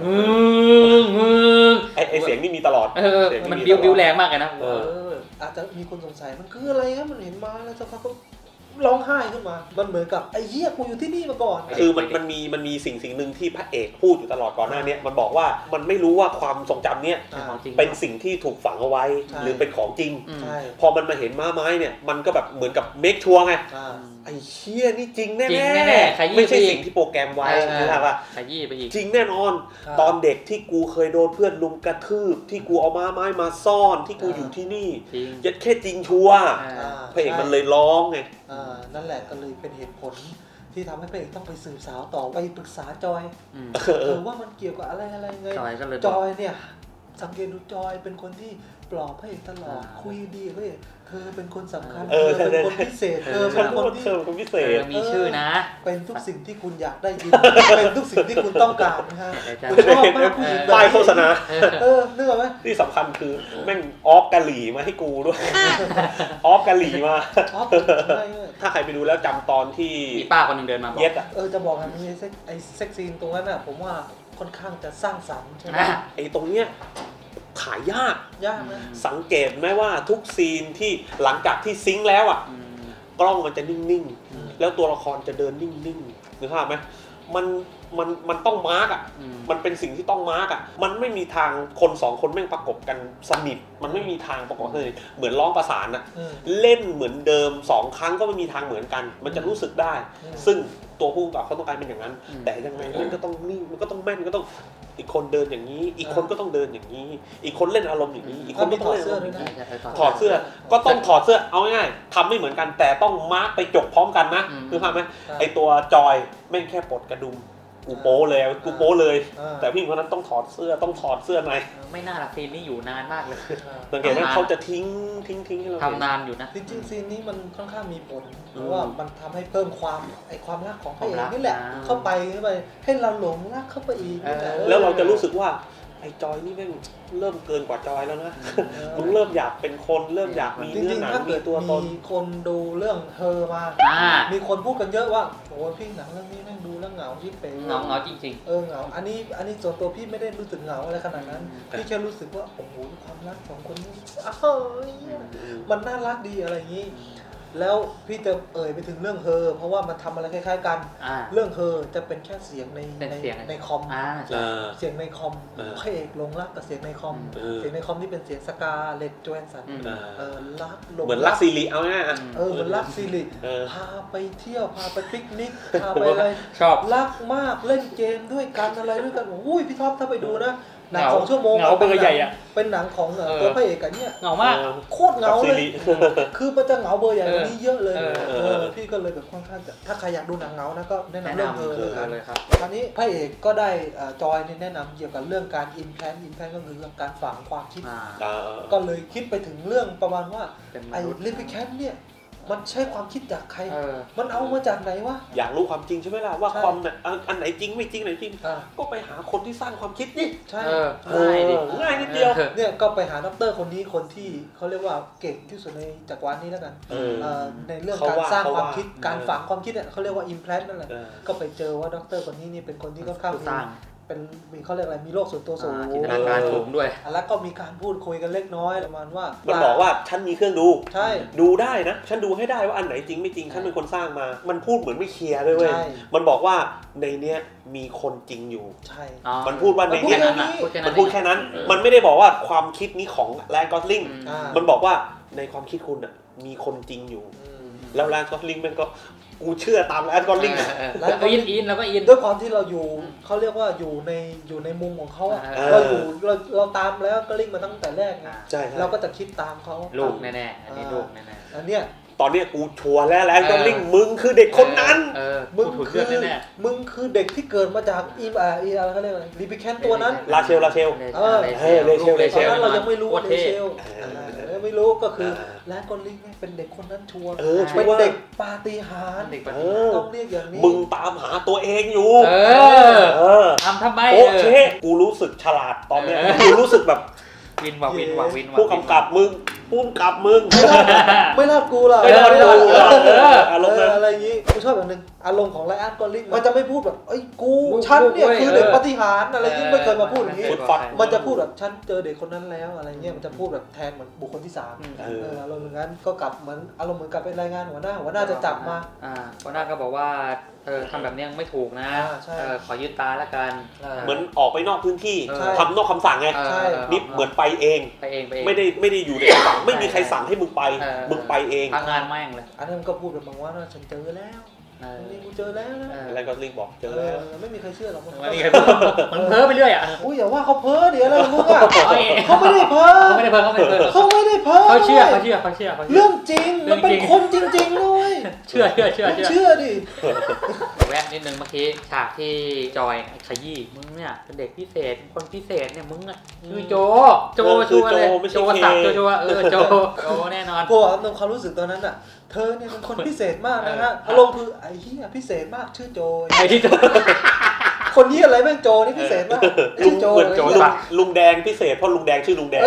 ไอเสียงนี่มีตลอดมันบิ้วแรงมากเลยนะอาจจะมีคนสงสัยมันคืออะไรฮะมันเห็นม้าแล้วสักพักก็ร้องไห้ขึ้นมามันเหมือนกับไอ้เหี้ยกูอยู่ที่นี่มาก่อนคือมันมีสิ่งหนึ่งที่พระเอกพูดอยู่ตลอดก่อนหน้านี้มันบอกว่ามันไม่รู้ว่าความทรงจำเนี่ยเป็นสิ่งที่ถูกฝังเอาไว้หรือเป็นของจริงพอมันมาเห็นม้าไม้เนี่ยมันก็แบบเหมือนกับเมคชัวร์ไงไอ้อ้เชี่ยนี่จริงแน่ๆไม่ใช่สิ่งที่โปรแกรมไว้นะครับว่าขยี้ไปอีกจริงแน่นอนตอนเด็กที่กูเคยโดนเพื่อนลุมกระทืบที่กูเอาไม้มาซ่อนที่กูอยู่ที่นี่ยัดแค่จริงชัวพระเอกมันเลยร้องไงนั่นแหละก็เลยเป็นเหตุผลที่ทำให้พระเอกต้องไปสืบสาวต่อไปปรึกษาจอยว่ามันเกี่ยวกับอะไรไงจอยเนี่ยสังเกตดูจอยเป็นคนที่ปลอบพระเอกตลอดคุยดีเฮ้ยเธอเป็นคนสำคัญเธอเป็นคนพิเศษเป็นคนพิเศษมีชื่อนะเป็นทุกสิ่งที่คุณอยากได้ยินเป็นทุกสิ่งที่คุณต้องการนะฮะคุณชอบมากป้ายโฆษณานึกออกไหมที่สำคัญคือแม่งออฟกะหรี่มาให้กูด้วยออฟกะหรี่มาถ้าใครไปดูแล้วจำตอนที่มีป้าคนนึงเดินมาบอกเย็ดจะบอกอันนี้ไอ้เซ็กซีนตรงนั้นน่ะผมว่าค่อนข้างจะสร้างสรรค์ใช่ไหมไอ้ตรงเนี้ยถ่ายยากนะสังเกตไหมว่าทุกซีนที่หลังจากที่ซิงค์แล้วอ่ะกล้องมันจะนิ่งๆแล้วตัวละครจะเดินนิ่งๆนึกภาพไหมมันต้องมาร์กอ่ะมันเป็นสิ่งที่ต้องมาร์กอ่ะมันไม่มีทางคนสองคนแม่งประกบกันสนิทมันไม่มีทางประกบกันสนิทเหมือนร้องประสานอ่ะเล่นเหมือนเดิม2ครั้งก็ไม่มีทางเหมือนกันมันจะรู้สึกได้ซึ่งตัวผู้กำกับเขาต้องการเป็นอย่างนั้นแต่ยังไงมันก็ต้องนิ่งมันก็ต้องแม่นก็ต้องอีกคนเดินอย่างนี้อีกคนก็ต้องเดินอย่างนี้อีกคนเล่นอารมณ์อย่างนี้อีกคนก็ต้องเล่นอารมณ์อย่างนี้ถอดเสื้อก็ต้องถอดเสื้อเอาง่ายๆทำไม่เหมือนกันแต่ต้องมาร์กไปจบพร้อมกันนะคือภาพไหมไอตัวจอยแม่งแค่ปลดกระดุมกูโป้เลยแต่พี่คนนั้นต้องถอดเสื้อในไม่น่าหลักซีนนี้อยู่นานมากเลยสังเกตว่าเขาจะทิ้งให้เราทำนานอยู่นะจริงๆซีนนี้มันค่อนข้างมีผลเพราะว่ามันทำให้เพิ่มความรักของพระเอกนี่แหละเข้าไปให้เราหลงรักเข้าไปอีกแล้วเราจะรู้สึกว่าไอ้จอยนี่แม่งเริ่มเกินกว่าจอยแล้วนะมึงเริ่มอยากเป็นคนเริ่มอยากมีเนื้อหนังมีตัวตนมีคนดูเรื่องเธอมามีคนพูดกันเยอะว่าโอ้พี่หนังเรื่องนี้แม่งดูแล้วเหงาที่เป็นเหงาจริงๆเหงาอันนี้ส่วนตัวพี่ไม่ได้รู้สึกเหงาอะไรขนาดนั้นพี่แค่รู้สึกว่าโอ้โหความรักของคนนี้มันน่ารักดีอะไรอย่างนี้แล้วพี่จะไปถึงเรื่องเธอเพราะว่ามันทำอะไรคล้ายๆกันเรื่องเธอจะเป็นแค่เสียงในคอมเสียงในคอมพระเอกลงรักกับเสียงในคอมเสียงในคอมที่เป็นเสียงสกาเลตโจแอนสันรักเหมือนรักซีรีเอาง่ายเหมือนรักซีรีพาไปเที่ยวพาไปปิกนิกพาไปอะไรชอบรักมากเล่นเกมด้วยกันอะไรด้วยกันโอ้ยพี่ท็อปถ้าไปดูนะหนัง2 ชั่วโมงเหงาเบอร์ใหญ่อะเป็นหนังของตัวพระเอกกันเนี่ยเหงามากโคตรเหงาเลยคือมันจะเหงาเบอร์ใหญ่กว่านี้เยอะเลยพี่ก็เลยแบบค่อนข้างถ้าใครอยากดูหนังเหงานะก็แนะนำเรื่องเลยครับคราวนี้พระเอกก็ได้จอยนี่แนะนำเกี่ยวกับเรื่องการอินแพลนก็คือเรื่องการฝังความคิดก็เลยคิดไปถึงเรื่องประมาณว่าไอ้ลิปิแคทเนี่ยมันใช้ความคิดจากใครมันเอามาจากไหนวะอยากรู้ความจริงใช่ไหมล่ะว่าความอันไหนจริงไม่จริงไหนจริงก็ไปหาคนที่สร้างความคิดนี่ใช่ง่ายนิดเดียวเนี่ยก็ไปหาด็อกเตอร์คนนี้คนที่เขาเรียกว่าเก่งที่สุดในจักรวาลนี้แล้วกันในเรื่องการสร้างความคิดการฝังความคิดเนี่ยเขาเรียกว่า implant นั่นแหละก็ไปเจอว่าด็อกเตอร์คนนี้นี่เป็นคนที่ค่อนข้างมีเขาเรียกอะไรมีโรคส่วนตัวสูงจินตนาการสูงด้วยแล้วก็มีการพูดคุยกันเล็กน้อยประมาณว่ามันบอกว่าฉันมีเครื่องดูใช่ดูได้นะฉันดูให้ได้ว่าอันไหนจริงไม่จริงฉันเป็นคนสร้างมามันพูดเหมือนไม่เคลียร์ด้วยเว้ยมันบอกว่าในเนี้ยมีคนจริงอยู่ใช่มันพูดว่าในเนี้ยมันพูดแค่นั้นมันไม่ได้บอกว่าความคิดนี้ของแรนกอสลิงมันบอกว่าในความคิดคุณมีคนจริงอยู่แล้วแรนกอสลิงมันก็กูเชื่อตามแรนกอสลิงแล้วก็อินแล้วก็อินด้วยความที่เราอยู่เขาเรียกว่าอยู่ในมุมของเขาเราอยู่เราตามแล้วก็ลิงมาตั้งแต่แรกไงเราก็จะคิดตามเขาลูกแน่ๆอันนี้ลูกแน่ๆอันเนี้ยตอนเนี้ยกูชัวร์แล้วก็ลิงมึงคือเด็กคนนั้นมึงคือเด็กที่เกิดมาจากอะไรเขาเรียกอะไรลิปิแคนตัวนั้นลาเชลเลเชลตอนนั้นเรายังไม่รู้เลเชลไม่รู้ก็คือแล้วก็ลิงเป็นเด็กคนนั้นชัวร์เป็นเด็กปาฏิหาริย์ต้องเรียกอย่างนี้มึงตามหาตัวเองอยู่ทำไมโอเคกูรู้สึกฉลาดตอนเนี้ยกูรู้สึกแบบวินผู้กำกับมึงไม่รอดกูหรอกไม่รอดกูอะไรอย่างงี้กูชอบอย่างนึงอารมณ์ของไลอ้อนกอลิงมันจะไม่พูดแบบเอ้ยกูฉันเนี่ยคือเด็กปาฏิหาริย์อะไรยิ่งไม่เคยมาพูดอย่างนี้มันจะพูดแบบฉันเจอเด็กคนนั้นแล้วอะไรเงี้ยมันจะพูดแบบแทนเหมือนบุคคลที่3อารมณ์อย่างนั้นก็กลับเหมือนอารมณ์เหมือนกับเป็นรายงานหัวหน้าจะจับมาหัวหน้าก็บอกว่าทำแบบนี้ไม่ถูกนะขอยึดตาแล้วกันเหมือนออกไปนอกพื้นที่ทำนอกคำสั่งไงนี่เหมือนไปเองไม่ได้อยู่ในคำสั่งไม่มีใครสั่งให้มึงไปมึงไปเองทำงานแม่งเลยอันนั้นก็พูดแบบบางว่าฉันเจอแล้วนี่กูเจอแล้วนะแล้วก็ลิงบอกเจอแล้วไม่มีใครเชื่อหรอกมันเพ้อไปเรื่อยอ่ะอุ้ยอย่าว่าเขาเพ้อเดี๋ยวอะไรมึงอ่ะเขาไม่ได้เพ้อเขาเชื่อเรื่องจริงมันเป็นคนจริงๆเลยเชื่อดิแวะนิดนึงเมื่อกี้ฉากที่จอยขยี้มึงเนี่ยเป็นเด็กพิเศษคนพิเศษเนี่ยมึงอ่ะคือโจชัวร์เลยโจสักโจโจแน่นอนกูอ่ะในความรู้สึกตอนนั้นอ่ะเธอเนี่ยเป็นคนพิเศษมากนะฮะอารมณ์คือไอ้เหี้ยพิเศษมากชื่อโจไอ้ที่โจคนนี้อะไรแม่งโจนี่พิเศษมากชื่อโจลุงแดงพิเศษเพราะลุงแดงชื่อลุงแดง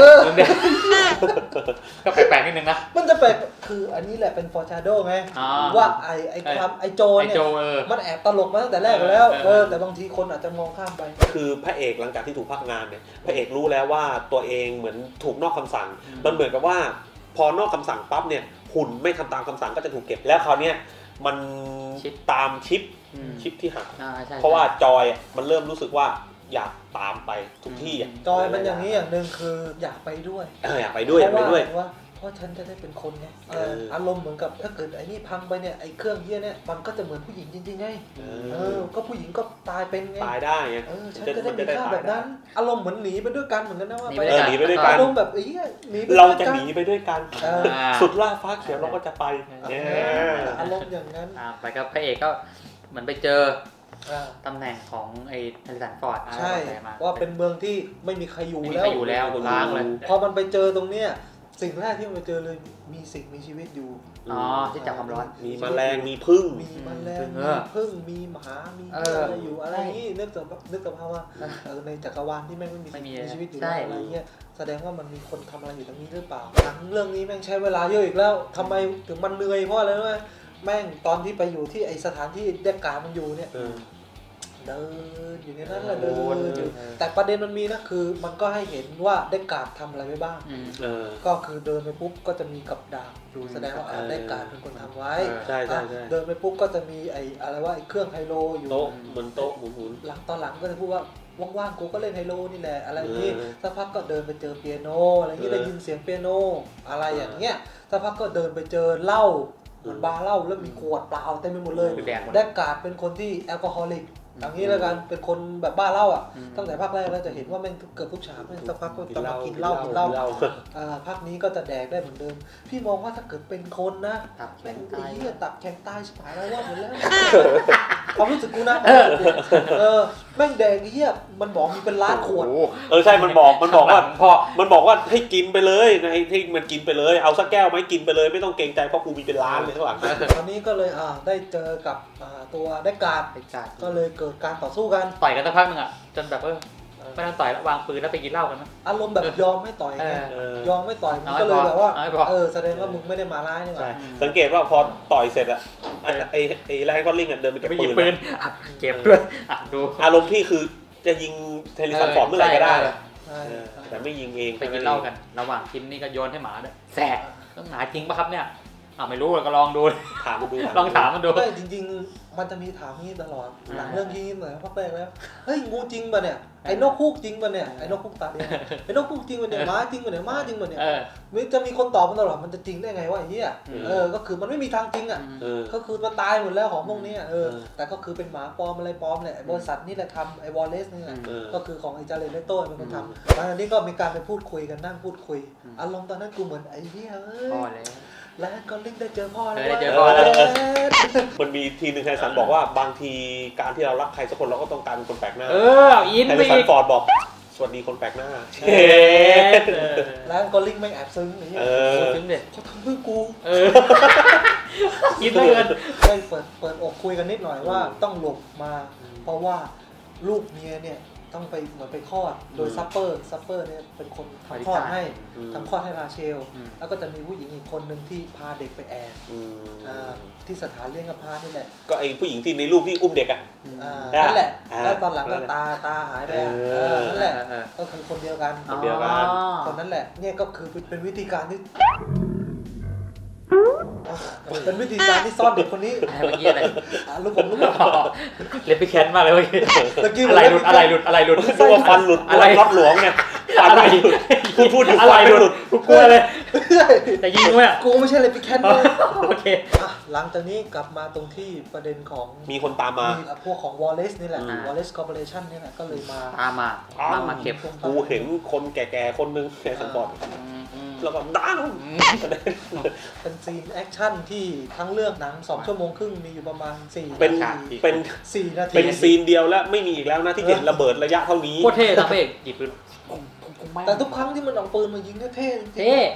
ก็แปลกๆนิดนึงนะมันจะแปลกคืออันนี้แหละเป็นฟอร์ชาโดไงว่าไอ้ความไอ้โจเนี่ยมันแอบตลกมาตั้งแต่แรกแล้วแต่บางทีคนอาจจะมองข้ามไปคือพระเอกหลังจากที่ถูกพักงานเนี่ยพระเอกรู้แล้วว่าตัวเองเหมือนถูกนอกคำสั่งมันเหมือนกับว่าพอนอกคำสั่งปั๊บเนี่ยหุ่นไม่ทำตามคำสั่งก็จะถูกเก็บแล้วคราวนี้มันตามชิปที่หักเพราะว่าจอยมันเริ่มรู้สึกว่าอยากตามไปทุกที่จอยมันอย่างนี้อย่างนึงคืออยากไปด้วยอยากไปด้วยเพราะฉันจะได้เป็นคนไงอารมณ์เหมือนกับถ้าเกิดไอ้นี่พังไปเนี่ยไอ้เครื่องเหี้ยเนี่ยมันก็จะเหมือนผู้หญิงจริงๆไงก็ผู้หญิงก็ตายเป็นไงตายได้ไงฉันจะได้มีค่าแบบนั้นอารมณ์เหมือนหนีไปด้วยกันเหมือนกันนะว่าหนีไปด้วยกันอารมณ์แบบไอ้เหี้ยหนีเราจะหนีไปด้วยกันสุดล่าฟ้าเขียวเราก็จะไปอารมณ์อย่างนั้นไปกับพระเอกก็เหมือนไปเจอตำแหน่งของไอ้แฮร์ริสันฟอร์ดใช่ว่าเป็นเมืองที่ไม่มีใครอยู่แล้วล้างเลยพอมันไปเจอตรงเนี้ยสิ่งแรกที่มันไปเจอเลยมีสิ่งมีชีวิตอยู่ที่จับความร้อนมีแมลงมีผึ้งมีผึ้งมีหมามีอะไรอยู่อะไรนี่นึกถึงภาพว่าในจักรวาลที่ไม่มีชีวิตอยู่อะไรเงี้ยแสดงว่ามันมีคนทำอะไรอยู่ตรงนี้หรือเปล่าหนังเรื่องนี้แม่งใช้เวลาเยอะอีกแล้วทำไมถึงมันเหนื่อยเพราะอะไรรู้ไหมแม่งตอนที่ไปอยู่ที่ไอสถานที่เด็กกามันอยู่เนี่ยเดินอยู่ในนั้นแหละเดินอยู่แต่ประเด็นมันมีนะคือมันก็ให้เห็นว่าได้กาดทำอะไรไปบ้างก็คือเดินไปปุ๊บก็จะมีกับดาบดูแสดงว่าได้กาดเป็นคนทำไว้เดินไปปุ๊บก็จะมีไออะไรว่าไอเครื่องไฮโลอยู่โต๊ะเหมือนโต๊ะหมุนหลังตอนหลังก็จะพูดว่าว่างๆกูก็เล่นไฮโลนี่แหละอะไรนี่สักพักก็เดินไปเจอเปียโนอะไรนี่ได้ยินเสียงเปียโนอะไรอย่างเงี้ยสักพักก็เดินไปเจอเหล้ามันบาร์เหล้าแล้วมีขวดเปล่าเต็มไปหมดเลยได้กาดเป็นคนที่แอลกอฮอลิกอย่างนี้แล้วกันเป็นคนแบบบ้าเหล้าอ่ะตั้งแต่ภาคแรกเราจะเห็นว่าแม่งเกิดทุกฉากแม่งสักพักก็จะมากินเหล้าภาคนี้ก็จะแดกได้เหมือนเดิมพี่มองว่าถ้าเกิดเป็นคนนะแม่งไอ้เหี้ยตับแข็งตายชิบหายแล้วหมดแล้วความรู้สึกกูนะแม่งแดกไอ้เหี้ยมันบอกมีเป็นล้านขวดใช่มันบอกว่ามันบอกว่าให้กินไปเลยให้มันกินไปเลยเอาสักแก้วไหมกินไปเลยไม่ต้องเกรงใจเพราะกูมีเป็นล้านเลยข้างหลังตอนนี้ก็เลยได้เจอกับตัวได้การก็เลยเกิดการต่อสู้กันต่อยกันสักพักนึงอ่ะจนแบบไม่ต้องต่อยแล้ววางปืนแล้วไปกินเหล้ากันนะอารมณ์แบบยอมไม่ต่อยยอมไม่ต่อยก็เลยแบบว่าแสดงว่ามึงไม่ได้มาร้ายนี่หว่าสังเกตว่าพอต่อยเสร็จอ่ะไอ้แรนก็ลิงเดินไปเก็บปืนเก็บด้วยดูอารมณ์ที่คือจะยิงเทเลซันฟอร์ดเมื่อไหร่ก็ได้แต่ไม่ยิงเองไปกินเหล้ากันระหว่างกินนี่ก็โยนให้หมาด้วยแสบต้องหนาจริงป่ะครับเนี่ยไม่รู้ก็ลองดูถามมันดูลองถามมันดูจริงๆมันจะมีถามนี้ตลอดหลังเรื่องนี้เหมือนพักแรกแล้วเฮ้ยงูจริงป่ะเนี่ยไอ้นกฮูกจริงป่ะเนี่ยไอ้นกฮูกตาแดงไอ้นกฮูกจริงป่ะเนี่ยม้าจริงป่ะเนี่ยม้าจริงป่ะเนี่ยมันจะมีคนตอบมันตลอดมันจะจริงได้ไงวะไอ้เหี้ยก็คือมันไม่มีทางจริงอ่ะก็คือมันตายหมดแล้วของพวกนี้แต่ก็คือเป็นหมาปลอมอะไรปลอมแหละบริษัทนี่แหละทำไอ้วอลเลซนี่แหละก็คือของไอ้จาเรนเลโต้เป็นคนทำอันนี้ก็มีการไปพูดคุยกันนั่งพูดคุยอารมณ์ตอนนั้นกูเหมือนไอ้เหี้ยแล้วก็ลิงได้เจอพ่อแล้วมันมีทีนึงไฮสันบอกว่าบางทีการที่เรารักใครสักคนเราก็ต้องการคนแปลกหน้าอินไฮสันฟอร์ดบอกสวัสดีคนแปลกหน้าแล้วก็ลิงไม่แอบซึ้งอย่างเงี้ยซึ้งเด็ดเขาทำเพื่อกูอินเลยได้เปิดอกคุยกันนิดหน่อยว่าต้องหลบมาเพราะว่าลูกเมียเนี่ยต้องไปเหมือนไปคลอดโดยซัปเปอร์เนี่ยเป็นคนทำคลอดให้ราเชลแล้วก็จะมีผู้หญิงอีกคนหนึ่งที่พาเด็กไปแอบที่สถานเลี้ยงกำพร้านี่แหละก็ไอ้ผู้หญิงที่ในรูปที่อุ้มเด็กอ่ะนั่นแหละแล้วตอนหลังก็ตาหายไปนั่นแหละก็คือคนเดียวกันคนนั้นแหละเนี่ยก็คือเป็นวิธีการที่เป็นวิธีการที่ซ่อนเด็กคนนี้เมื่อกี้อะไรลูกผมเล็บไปแค้นมากเลยเมื่อกี้อะไรหลุดตัวฟันหลุดอะไรรับหลวงไงฟันอะไรพูดถึงอะไรหลุดกูกลัวเลยแต่ยิงด้วยกูไม่ใช่เล็บไปแค้นเลยโอเคหลังจากนี้กลับมาตรงที่ประเด็นของมีคนตามมาพวกของ Wallace นี่แหละ Wallace Corporation นี่แหละก็เลยตามมาเก็บกูเห็นคนแก่ๆคนนึงแกสังกอดแล้วก็ดังเป็นซีนแอคชั่นที่ทั้งเรื่องหนัง2 ชั่วโมงครึ่งมีอยู่ประมาณ4 เป็น 4 นาทีเป็นซีนเดียวแล้วไม่มีอีกแล้วนะที่เห็นระเบิดระยะเท่านี้โคตรเท่นะเอกหยิบปืนแต่ทุกครั้งที่มันเอาปืนมายิงเท่จริง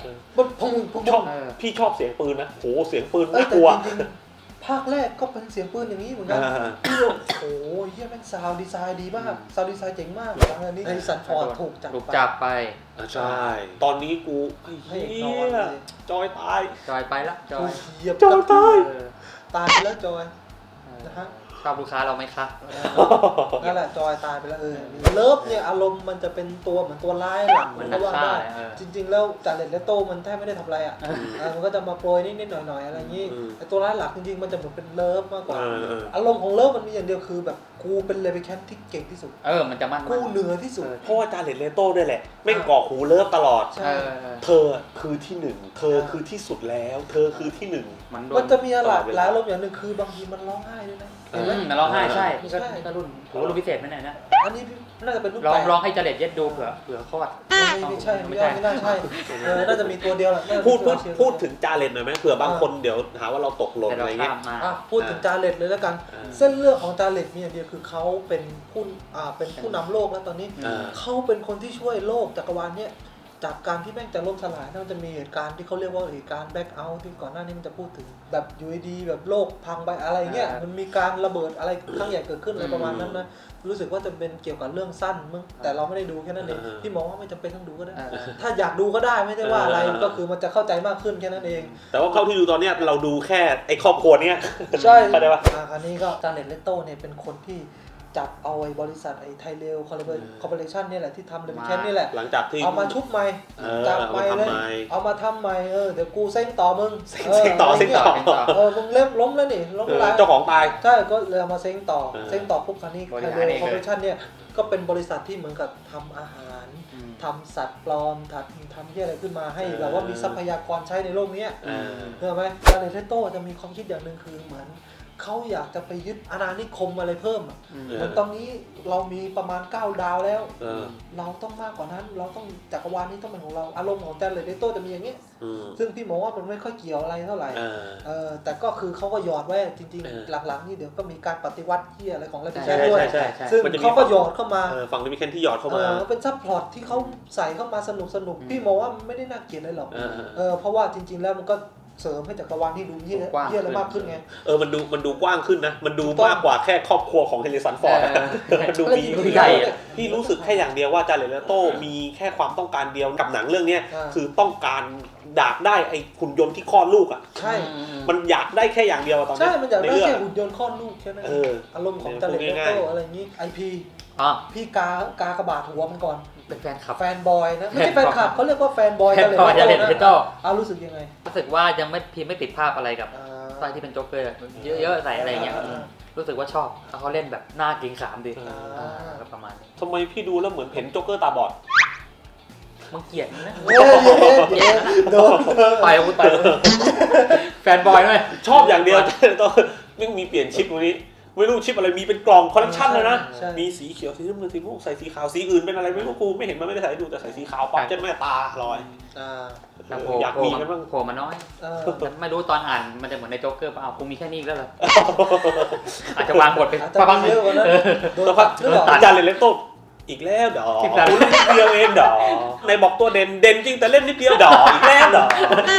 พี่ชอบเสียงปืนนะโหเสียงปืนน่ากลัวภาคแรกก็เป็นเสียงปืนอย่างนี้เหมือนกันโอ้ยเฮียแม่งซาวด์ดีไซน์ดีมากซาวด์ดีไซน์เจ๋งมากอันนี้ไอ้สันฟอร์ดถูกจับไปใช่ตอนนี้กูเฮียจอยตายไปละจอยเหยียบจอยตายไปแล้วจอยนะฮะชอบลูกค้าเราไหมคะนั่นแหละจอยตายไปแล้วเลิฟเนี่ยอารมณ์มันจะเป็นตัวเหมือนตัวร้ายหลักมันก็ว่าได้จริงๆแล้วจาเลตและโตมันแทบไม่ได้ทำอะไรอ่ะมันก็จะมาโปรยนิดๆหน่อยๆอะไรอย่างนี้ไอตัวร้ายหลักจริงๆมันจะเหมือนเป็นเลิฟมากกว่าอารมณ์ของเลิฟมันมีอย่างเดียวคือแบบกูเป็นเลเวลแคนที่เก่งที่สุดมันจะมันกูเหนือที่สุดเพราะว่าจาเลตและโตด้วยแหละไม่ก่อหูเลิฟตลอดเธอคือที่หนึ่งเธอคือที่สุดแล้วเธอคือที่หนึ่งมันจะมีอะไรหลายอารมณ์อย่างหนึ่งคือบางทีมันร้องไห้ด้วยนะมันร้องไห้ใช่ก็รุ่นรุ่นพิเศษไม่ไหนนะอันนี้น่าจะเป็นรุ่นร้องให้จาเลตเย็ดดูเผื่อคลอดไม่ใช่ไม่น่าใช่น่าจะมีตัวเดียวแหละพูดถึงจาเลตหน่อยไหมเผื่อบางคนเดี๋ยวหาว่าเราตกหล่นอะไรเงี้ยพูดถึงจาเลตเลยแล้วกันเส้นเรื่องของจาเลตมีอย่างเดียวคือเขาเป็นผู้นำโลกแล้วตอนนี้เขาเป็นคนที่ช่วยโลกจักรวาลเนี่ยจากการที่แม่งจะล่มสลายมันจะมีเหตุการณ์ที่เขาเรียกว่าเหตุการณ์แบ็คเอาท์ที่ก่อนหน้านี้มันจะพูดถึงแบบอยู่ดีแบบโลกพังไปอะไรเงี้ยมันมีการระเบิดอะไรครั้งใหญ่เกิดขึ้นอะไรประมาณนั้นนะรู้สึกว่าจะเป็นเกี่ยวกับเรื่องสั้นมึงแต่เราไม่ได้ดูแค่นั้นเองพี่มองว่าไม่จำเป็นต้องดูก็ได้ถ้าอยากดูก็ได้ไม่ได้ว่าอะไรก็คือมันจะเข้าใจมากขึ้นแค่นั้นเองแต่ว่าเข้าที่ดูตอนนี้เราดูแค่ไอ้ครอบครัวเนี้ยใช่เข้าใจป่ะอันนี้ก็จาเลต เลโต้เนี่ยเป็นคนที่จับเอาไอ้บริษัทไอ้ไทเรลคอร์ปอเรชั่นนี่แหละที่ทำเลมิแคนนี่แหละหลังจากที่เอามาชุบใหม่จับใหม่เลยเอามาทำใหม่เดี๋ยวกูเซ็งต่อมึงเซ็งต่อมึงเล่มล้มแล้วนี่ล้มแล้วเจ้าของตายใช่ก็เลยเอามาเซ็งต่อปุ๊บคราวนี้ไทเรลคอร์ปอเรชั่นเนี่ยก็เป็นบริษัทที่เหมือนกับทำอาหารทำสัตว์ปลอมทำที่อะไรขึ้นมาให้แบบว่ามีทรัพยากรใช้ในโลกนี้เห็นไหมจาเลต เลโต้จะมีความคิดอย่างนึงคือเหมือนเขาอยากจะไปยึดอาณานิคมอะไรเพิ่มเหมือนตอนนี้เรามีประมาณ9 ดาวแล้วเราต้องมากกว่านั้นเราต้องจักรวาลนี้ต้องเป็นของเราอารมณ์ของจาเลต เลโต้จะมีอย่างนี้ซึ่งพี่มองว่ามันไม่ค่อยเกี่ยวอะไรเท่าไหร่แต่ก็คือเขาก็หยอดไว้จริงๆหลังๆนี่เดี๋ยวก็มีการปฏิวัติที่อะไรของเลมิแคนด้วยซึ่งเขาก็หยอดเข้ามาฝั่งเลมิแคนที่หยอดเข้ามาเป็นซับพลอตที่เขาใส่เข้ามาสนุกพี่มองว่าไม่ได้น่าเกลียดเลยหรอกเพราะว่าจริงๆแล้วมันก็เสริมให้จักรวาลที่ดูเยี่ยอะไรมากขึ้นไงมันดูกว้างขึ้นนะมันดูมากกว่าแค่ครอบครัวของเฮนริสันฟอร์ดมันดูมีใหญ่พี่รู้สึกแค่อย่างเดียวว่าจาเลต เลโต้มีแค่ความต้องการเดียวกับหนังเรื่องนี้คือต้องการอยากได้ไอ้หุ่นยนต์ที่คลอดลูกอ่ะใช่มันอยากได้แค่อย่างเดียวตอนนี้ใช่มันอยากได้แค่หุ่นยนต์คลอดลูกแค่นั้นอารมณ์ของจาเลต เลโต้อะไรอย่างนี้IPพี่กากระบาดหัวมันก่อนเป็นแฟนคลับแฟนบอยนะไม่ใช่แฟนคลับเขาเรียกว่าแฟนบอยจาเลต เลโต้รู้สึกยังไงรู้สึกว่ายังไม่ติดภาพอะไรกับตอนที่เป็นโจ๊กเกอร์เยอะๆใส่อะไรอย่างเงี้ยรู้สึกว่าชอบเขาเล่นแบบหน้าเกรงขามดีประมาณนี้ทำไมพี่ดูแล้วเหมือนเห็นโจ๊กเกอร์ตาบอดมึงเกลียดนะโดนไปอาวุธไปแฟนบอยด้วยชอบอย่างเดียวต้องไม่มีเปลี่ยนชิปตรงนี้ไม่รู้ชิปอะไรมีเป็นกล่องคอลเลคชันเลยนะมีสีเขียวสีน้ำเงินสีม่วงใส่สีขาวสีอื่นเป็นอะไรไม่รู้กูไม่เห็นมันไม่ได้ใส่ดูแต่ใส่สีขาวปั๊บเจ้าแม่ตาลอยอยากมีมันบ้างโผล่มาน้อยไม่รู้ตอนอ่านมันจะเหมือนในโจ๊กเกอร์ป่ะกูมีแค่นี้แล้วเหรออาจจะวางบทไปบางเยอะกว่านั้นจาเลต เลโต้อีกแล้วดอกกูเล่นนิดเดียวเองดอกในบอกตัวเด่นจริงแต่เล่นนิดเดียวดอกอีกแล้วดอก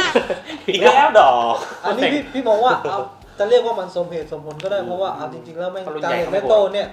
อันนี้พี่มองว่าจะเรียกว่ามันสมเหตุสมผลก็ได้เพราะว่าเอาจริงๆแล้วแม่งจาเลต เลโต้เนี่ย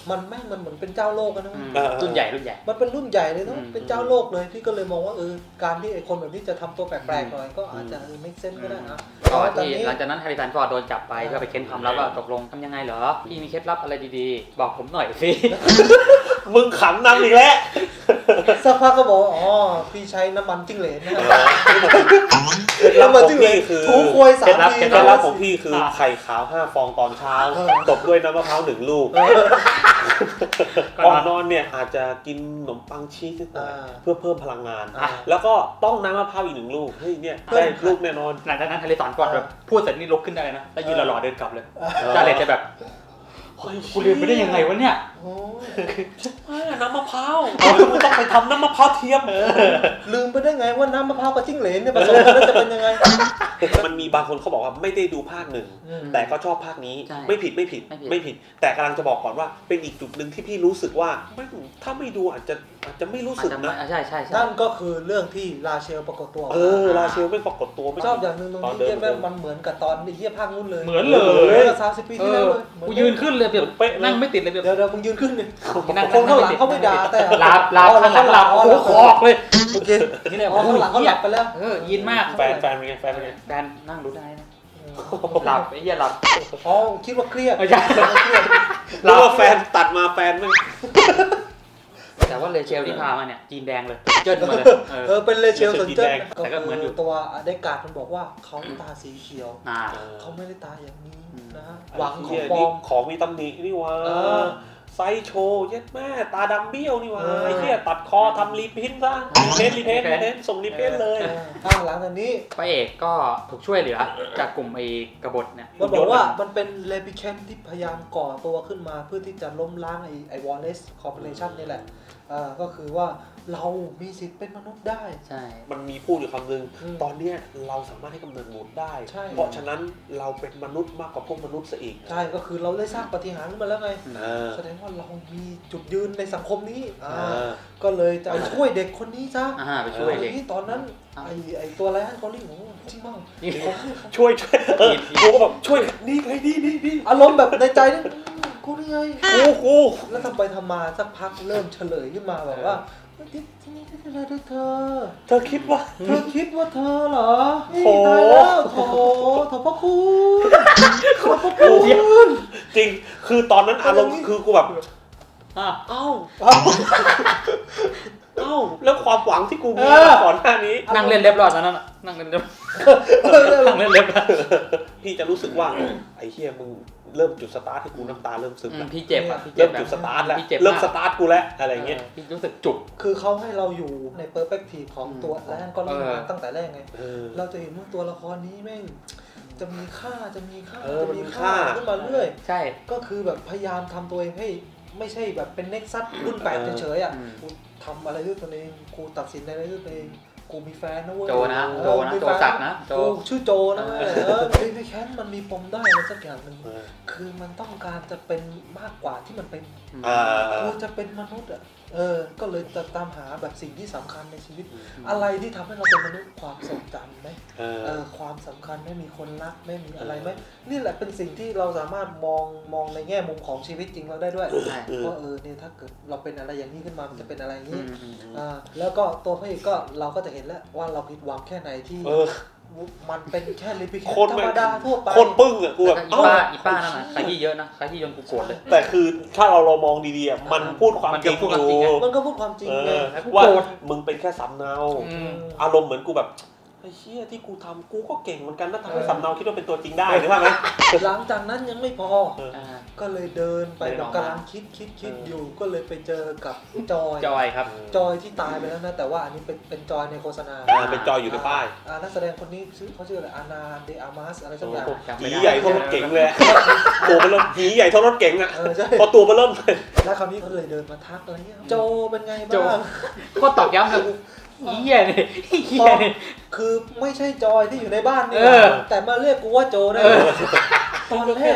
มันแม่งมันเหมือนเป็นเจ้าโลกนะรุ่นใหญ่มันเป็นรุ่นใหญ่เลยเนาะเป็นเจ้าโลกเลยพี่ก็เลยมองว่าการที่ไอ้คนแบบนี้จะทำตัวแปลกๆหน่อยก็อาจจะmake sense ก็ได้นะตอนนี้หลังจากนั้นแฮร์รี่สันฟอร์ดโดนจับไปก็ไปเค้นความลับว่าตกลงทำยังไงเหรอพี่มีเคล็ดลับอะไรดีๆบอกผมหน่อยสิมึงขำนำอีกแล้วสักพักก็บอกอ๋อพี่ใช้น้ำมันจิ้งเหลนนะน้ำมันจิ้งเหลนถูควย3 ทีเคล็ดลับของพี่คือไข่ขาว5 ฟองตอนเช้าตบด้วยน้ำมะพร้าว1 ลูกก่อนนอนเนี่ยอาจจะกินขนมปังชีสนิดหน่อยเพื่อเพิ่มพลังงานแล้วก็ต้องน้ำมะพร้าวอีก1 ลูกเฮ้ยเนี่ยได้ลูกแน่นอนหลังจากนั้นแฮร์รี่สันฟอร์ดแบบพูดเสร็จนี่ลุกขึ้นได้นะแล้วยืนหล่อๆเดินกลับเลยจาเลตจะแบบกูลืมไปได้ยังไงวะเนี่ยน้ำมะพร้าวมึงต้องไปทำน้ำมะพร้าวเทียมลืมไปได้ไงว่าน้ำมะพร้าวกับจิ้งเหลนเนี่ยผสมกันแล้วจะเป็นยังไงมันมีบางคนเขาบอกว่าไม่ได้ดูภาค1แต่ก็ชอบภาคนี้ไม่ผิดแต่กำลังจะบอกก่อนว่าเป็นอีกจุดหนึ่งที่พี่รู้สึกว่าถ้าไม่ดูอาจจะไม่รู้สึกนะใช่นั่นก็คือเรื่องที่ราเชลปรากฏตัวราเชลไม่ปรากฏตัวชอบอย่างนึงตรงนี้แม่มันเหมือนกับตอนเหี้ยภาคนู้นเลยเหมือนเลย 30 ปีที่แล้วเลยกูยืนขึ้นเลยแบบนั่งไม่ติดเลยแบบเดี๋ยวมึงยืนขึ้นดิคนข้างหลังเขาไม่ด่าแต่หลับข้างหลังหลับโอ้โหคอกเลยโอเคนี่แหละข้างหลังเขาหลับไปแล้วยินมากแฟนเป็นไงแฟนนั่งรู้ได้นะหลับไอ้เหี้ยหลับอ๋อคิดว่าเครียดแล้วว่าแฟนตัดมาแฟนมึงแต่ว่าเลเชลที่พามาเนี่ยจีนแดงเลยเจิ้นมาเลยเป็นเลเชลสนเจิ้นแต่ก็เหมือนอยู่ตัวได้การมันบอกว่าเขาตาสีเขียวเขาไม่ได้ตาอย่างนี้นะหวังของปลอมของมีตำหนินี่วะไซโชเย็ดแม่ตาดำเบี้ยวนี่วะไอ้เหี้ยตัดคอทำรีพินซะรีเพนส่งรีเพนเลยหลังจากนี้พระเอกก็ถูกช่วยเหลือจากกลุ่มไอ้กบฏเนี่ยมันบอกว่ามันเป็นเลปิแคนที่พยายามก่อตัวขึ้นมาเพื่อที่จะล้มล้างไอ้วอลเลซคอร์ปอเรชั่นนี่แหละก็คือว่าเรามีสิทธิ์เป็นมนุษย์ได้ใช่มันมีพูดอยู่คำนึงตอนนี้เราสามารถให้กำเนิดมนุษย์ได้เพราะฉะนั้นเราเป็นมนุษย์มากกว่าพวกมนุษย์ซะอีกใช่ก็คือเราได้สร้างปาฏิหาริย์ขึ้นมาแล้วไงแสดงว่าเรามีจุดยืนในสังคมนี้ก็เลยจะช่วยเด็กคนนี้ซะไปช่วยเด็กตอนนั้นไอ้ตัวอะไรฮะเขาเรียกหนูจริงมากช่วยกูก็แบบช่วยนี่ไงนี่อารมณ์แบบในใจนี่กูนี่ไงกูแล้วทำไปทำมาสักพักเริ่มเฉลยขึ้นมาแบบว่าเธอคิดว่าเธอเหรอตายแล้วโถพ่อคุณจริงคือตอนนั้นอารมณ์คือกูแบบเอ้าแล้วความหวังที่กูมีก่อนหน้านี้นั่งเล่นเล็บรอดนั้นนั่งเล่นเล็บพี่จะรู้สึกว่าไอ้เหี้ยมึงเริ่มจุดสตาร์ทให้กูน้ำตาเริ่มซึมพี่เจ็บอ่ะเริ่มจุดสตาร์ทแล้วเริ่มสตาร์ทกูแล้วอะไรเงี้ยพี่รู้สึกจุกคือเขาให้เราอยู่ในเปอร์สเปกทีฟของตัวแรกก็เริ่มมาตั้งแต่แรกไงเราจะเห็นว่าตัวละครนี้แม่งจะมีค่าขึ้นมาเรื่อยใช่ก็คือแบบพยายามทำตัวเองให้ไม่ใช่แบบเป็นเน็กซัสรุ่น8เฉยๆอ่ะกูทำอะไรด้วยตัวเองกูตัดสินอะไรด้วยตัวเองกูมีแฟนนะเว้ยโจสักนะกูชื่อโจนะเว้ยพี่แคนมันมีปมได้อะไรสักอย่างนึงคือมันต้องการจะเป็นมากกว่าที่มันเป็นกูจะเป็นมนุษย์อ่ะก็เลยจะตามหาแบบสิ่งที่สำคัญในชีวิตอะไรที่ทำให้เราเป็นมนุษย์ความทรงจำไหมความสำคัญไม่มีคนรักไม่มีอะไรไหมนี่แหละเป็นสิ่งที่เราสามารถมองในแง่มุมของชีวิตจริงเราได้ด้วยว่าเนี่ยถ้าเกิดเราเป็นอะไรอย่างนี้ขึ้นมามันจะเป็นอะไรอย่างนี้แล้วก็ตัวพระเอกก็เราก็จะเห็นแล้วว่าเราผิดหวังแค่ไหนที่มันเป็นแค่ลิปิแคนธรรมดาทั่วไปคนปึ้งอ่ะกูแบบอีป้านั่นน่ะใครที่เยอะนะใครที่ยนกูโกรธเลยแต่คือถ้าเรามองดีๆมันพูดความจริงอยู่มันก็พูดความจริงไงว่ามึงเป็นแค่สำเนาอารมณ์เหมือนกูแบบไอ้เชี่ยที่กูทำกูก็เก่งเหมือนกันนะทำให้สำเนาคิดว่าเป็นตัวจริงได้หรือเปล่าไหมหลังจากนั้นยังไม่พอก็เลยเดินไปแบบกำลังคิดอยู่ก็เลยไปเจอกับจอยครับจอยที่ตายไปแล้วนะแต่ว่าอันนี้เป็นจอยในโฆษณาเป็นจอยอยู่ในป้ายนักแสดงคนนี้เขาชื่ออะไรอานาเดอามาสอะไรสักอย่างผีใหญ่เท่ารถเก๋งเลยตัวมันเริ่มผีใหญ่เท่ารถเก๋งอ่ะพอตัวมันเริ่มเลยแล้วคราวนี้เขาเลยเดินมาทักอะไรเงี้ยโจเป็นไงบ้างก็ตอกย้ำเลยเหี้ยนี่คือไม่ใช่จอยที่อยู่ในบ้านนี่แต่มาเรียกกูว่าโจได้ตอนแรก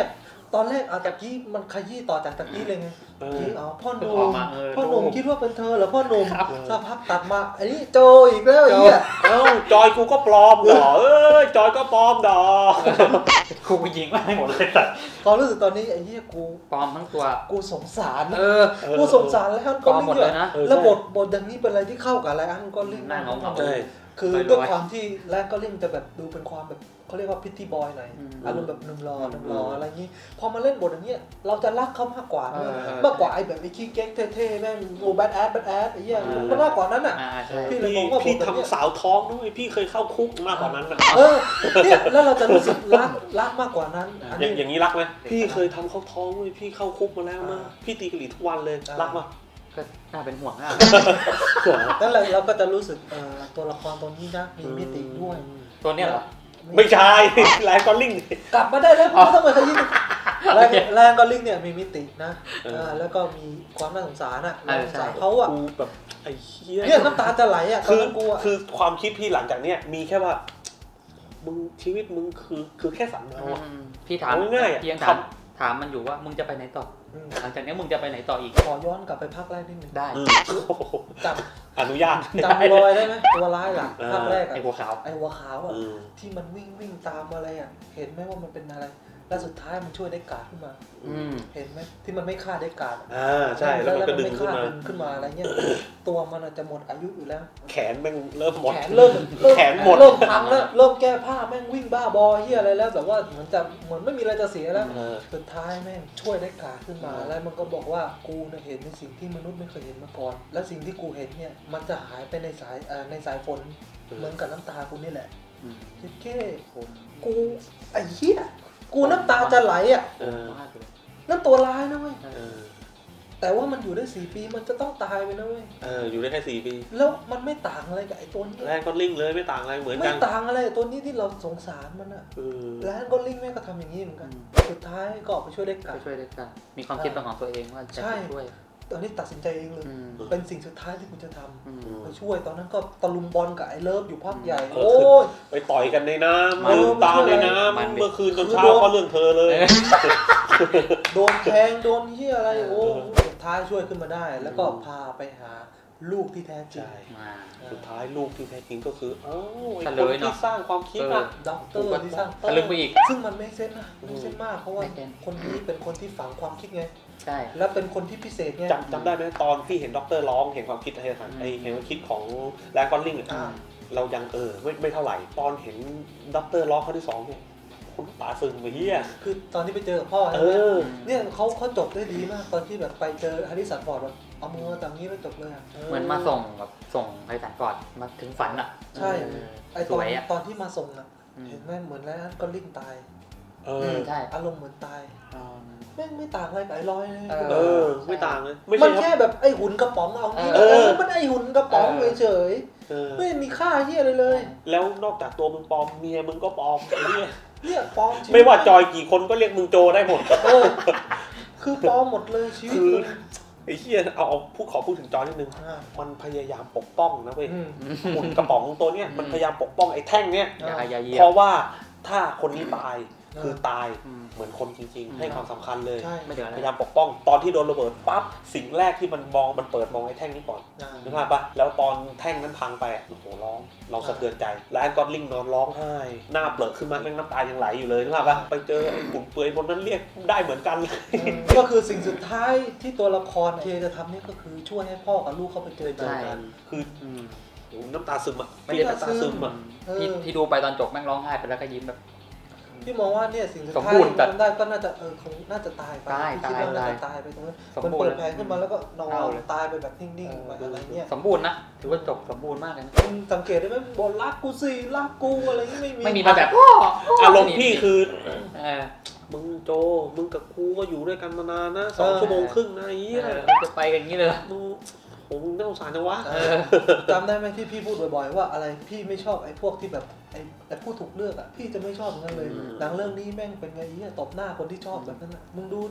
ตอนแรกตะกี้มันขยี้ต่อจากตะกี้เลยไงพ่อหนุ่มคิดว่าเป็นเธอเหรอพ่อหนุ่มสักพักตัดมาไอ้นี่โจอีกแล้วไอ้เหี้ยจอยกูก็ปลอมดอจอยก็ปลอมดอกูไปยิงไม่หมดเลยสัตว์ความรู้สึกตอนนี้ไอ้เหี้ยกูปลอมทั้งตัวกูสงสารกูสงสารแล้วก็หมดเลยนะแล้วบทดังนี้เป็นอะไรที่เข้ากับอะไรก็ลิ่งน่าน้องคือด้วยความที่แรกก็ลิ่งจะแบบดูเป็นความแบบเขาเรียกว่าพิตตี้บอยหน่อยอารมณ์แบบหนุ่มหล่ออะไรอย่างนี้พอมาเล่นบทอย่างเงี้ยเราจะรักเขามากกว่าไอ้แบบไอ้ขี้เก๊กเท่ๆแม่งโอ้แบดแอดไอ้เหี้ยมันมากกว่านั้นอ่ะพี่เลยมองว่าพี่ทำสาวท้องด้วยพี่เคยเข้าคุกมากกว่านั้นนะเนี่ยแล้วเราจะรู้สึกรักมากกว่านั้นอย่างนี้รักไหมพี่เคยทำเขาท้องด้วยพี่เข้าคุกมาแล้วนะพี่ตีกะหรี่ทุกวันเลยรักมั้ยก็น่าเป็นห่วงอ่ะนั่นแหละเราก็จะรู้สึกตัวละครตัวนี้นะมีมิติด้วยตัวเนี้ยเหรอไม่ใช่แรงก็ลิงกลับมาได้แล้วไม่ต้องมาขยี้แรงก็ลิงเนี่ยมีมิตินะแล้วก็มีความน่าสงสารน่ะสงสารเขาอ่ะแบบไอ้เหี้ยเนี่ยน้ำตาจะไหลอ่ะคือความคิดพี่หลังจากเนี้ยมีแค่ว่ามึงชีวิตมึงคือแค่สำเนาพี่ถามง่ายๆยังถามมันอยู่ว่ามึงจะไปไหนต่อหลังจากนี้มึงจะไปไหนต่ออีกขอย้อนกลับไปภาคแรกนิดนึงได้จำอนุญาตจำรอยได้ไหมตัวร้ายหลักภาคแรกไอ้หัวขาวอ่ะที่มันวิ่งตามอะไรอ่ะเห็นไหมว่ามันเป็นอะไรแล้วสุดท้ายมันช่วยได้การ์ดขึ้นมาเห็นไหมที่มันไม่ฆ่าได้การ์ดใช่แล้วมันก็ดึงขึ้นมาอะไรเงี้ยตัวมันอาจจะหมดอายุอยู่แล้วแขนแม่งเริ่มหมดแขนเริ่มพังแล้วเริ่มแก้ผ้าแม่งวิ่งบ้าบอเฮียอะไรแล้วแบบว่าเหมือนไม่มีอะไรจะเสียแล้วสุดท้ายแม่งช่วยได้การ์ดขึ้นมาแล้วมันก็บอกว่ากูเห็นในสิ่งที่มนุษย์ไม่เคยเห็นมาก่อนและสิ่งที่กูเห็นเนี่ยมันจะหายไปในสายฝนเหมือนกับน้ำตากูนี่แหละแค่กูไอ้เหี้ยกูน้ำตาจะไหลอ่ะนั่นตัวร้ายนะเว้ยแต่ว่ามันอยู่ได้4 ปีมันจะต้องตายไปนะเว้ยอยู่ได้แค่4 ปีแล้วมันไม่ต่างอะไรกับไอ้ตัวนี้แลนก็ลิงเลยไม่ต่างอะไรเหมือนกันไม่ต่างอะไรตัวนี้ที่เราสงสารมันอ่ะแลนก็ลิงแม่ก็ทำอย่างนี้เหมือนกันสุดท้ายก็ออกไปช่วยได้กันมีความคิดเป็นของตัวเองว่าจะช่วยตอนนี้ตัดสินใจเองเลยเป็นสิ่งสุดท้ายที่กูจะทำไปช่วยตอนนั้นก็ตะลุมบอลกับไอ้เลิฟอยู่พักใหญ่โอ้ยไปต่อยกันในน้ำลืมตาในน้ำเมื่อคืนจนเช้าก็เรื่องเธอเลยโดนแทงโดนที่อะไรโอ้สุดท้ายช่วยขึ้นมาได้แล้วก็พาไปหาลูกที่แท้จริงสุดท้ายลูกที่แท้จริงก็คือไอ้คนที่สร้างความคิดอะด็อกเตอร์ที่สร้างตะลึงไปอีกซึ่งมันไม่เส้นนะไม่เส้นมากเพราะว่าคนนี้เป็นคนที่ฝังความคิดไงใช่แล้วเป็นคนที่พิเศษไงจำได้ไหมตอนที่เห็นด็อกเตอร์ร้องเห็นความคิดอะไรต่างไอเห็นความคิดของแลนกอนลิงเรายังไม่เท่าไหร่ตอนเห็นด็อกเตอร์ร้องครั้งที่2เนี่ยคุณตาซึมไปเฮียคือตอนที่ไปเจอพ่อเนี่ยเขาจบได้ดีมากตอนที่แบบไปเจอฮาริสันฟอร์ดแบบเอามือต่างนี้แล้วจบเลยเหมือนมาส่งฮาริสันฟอร์ดมาถึงฝันอ่ะใช่ไอตอนที่มาส่งอ่ะเห็นไหมเหมือนแลนกอนลิงตายใช่อารมณ์เหมือนตายไม่ต่างอะไรกับไอ้ร้อยไม่ต่างเลยมันแค่แบบไอ้หุ่นกระป๋องเอามันไอ้หุ่นกระป๋องเฉยไม่มีค่าเหี้ยอะไรเลยแล้วนอกจากตัวมึงปลอมเมียมึงก็ปลอมไอ้เนี่ยปลอมไม่ว่าจอยกี่คนก็เรียกมึงโจได้หมดคือปลอมหมดเลยชีวิตไอ้เหี้ยขอพูดถึงจอยนิดนึงมันพยายามปกป้องนะเว้ยหุ่นกระป๋องตัวเนี้ยมันพยายามปกป้องไอ้แท่งเนี้ยเพราะว่าถ้าคนนี้ตายคือตายเหมือนคนจริงๆให้ความสำคัญเลยพยายามปกป้องตอนที่โดนระเบิดปั๊บสิ่งแรกที่มันเปิดมองไอ้แท่งนี้ก่อนนึกภาพปะแล้วตอนแท่งนั้นพังไปโอ้โหร้องเราสะเทือนใจแล้วแอนกอตลิงนอนร้องไห้หน้าเปลือกขึ้นมาแม่งน้ำตายังไหลอยู่เลยนึกภาพปะไปเจอไอ้หุ่นเปื่อยบนนั้นเรียกได้เหมือนกันก็คือสิ่งสุดท้ายที่ตัวละครเคจะทำนี่ก็คือช่วยให้พ่อกับลูกเขาไปเจอกันคือน้ำตาซึมอ่ะไม่เรียกน้ำตาซึมอ่ะที่ดูไปตอนจบแม่งร้องไห้ไปแล้วก็ยิ้มแบบพี่มองว่าเนี่ยสิ่งสุดท้ายที่ทำได้ก็น่าจะคงน่าจะตายไปคิดว่าน่าจะตายไปตรงนั้นมันเปิดแผลขึ้นมาแล้วก็นอนตายไปแบบนิ่งๆไปอะไรเงี้ยสมบูรณ์นะถือว่าจบสมบูรณ์มากเลยนะสังเกตได้ไหมบนรักกูสิรักกูอะไรไม่มีแบบอารมณ์พี่คือมึงโจมึงกับกูก็อยู่ด้วยกันมานานนะ2 ชั่วโมงครึ่งนะไอ้เหี้ยจะไปกันงี้เลยมึงผมน่าสงสารจังวะจำได้ไหมที่พี่พูดบ่อยๆว่าอะไรพี่ไม่ชอบไอ้พวกที่แบบไอ้ผู้ถูกเลือกอ่ะพี่จะไม่ชอบเหมือนกันเลยหนังเรื่องนี้แม่งเป็นไงเนี่ยตบหน้าคนที่ชอบแบบนั้นอ่ะมึงดูดิ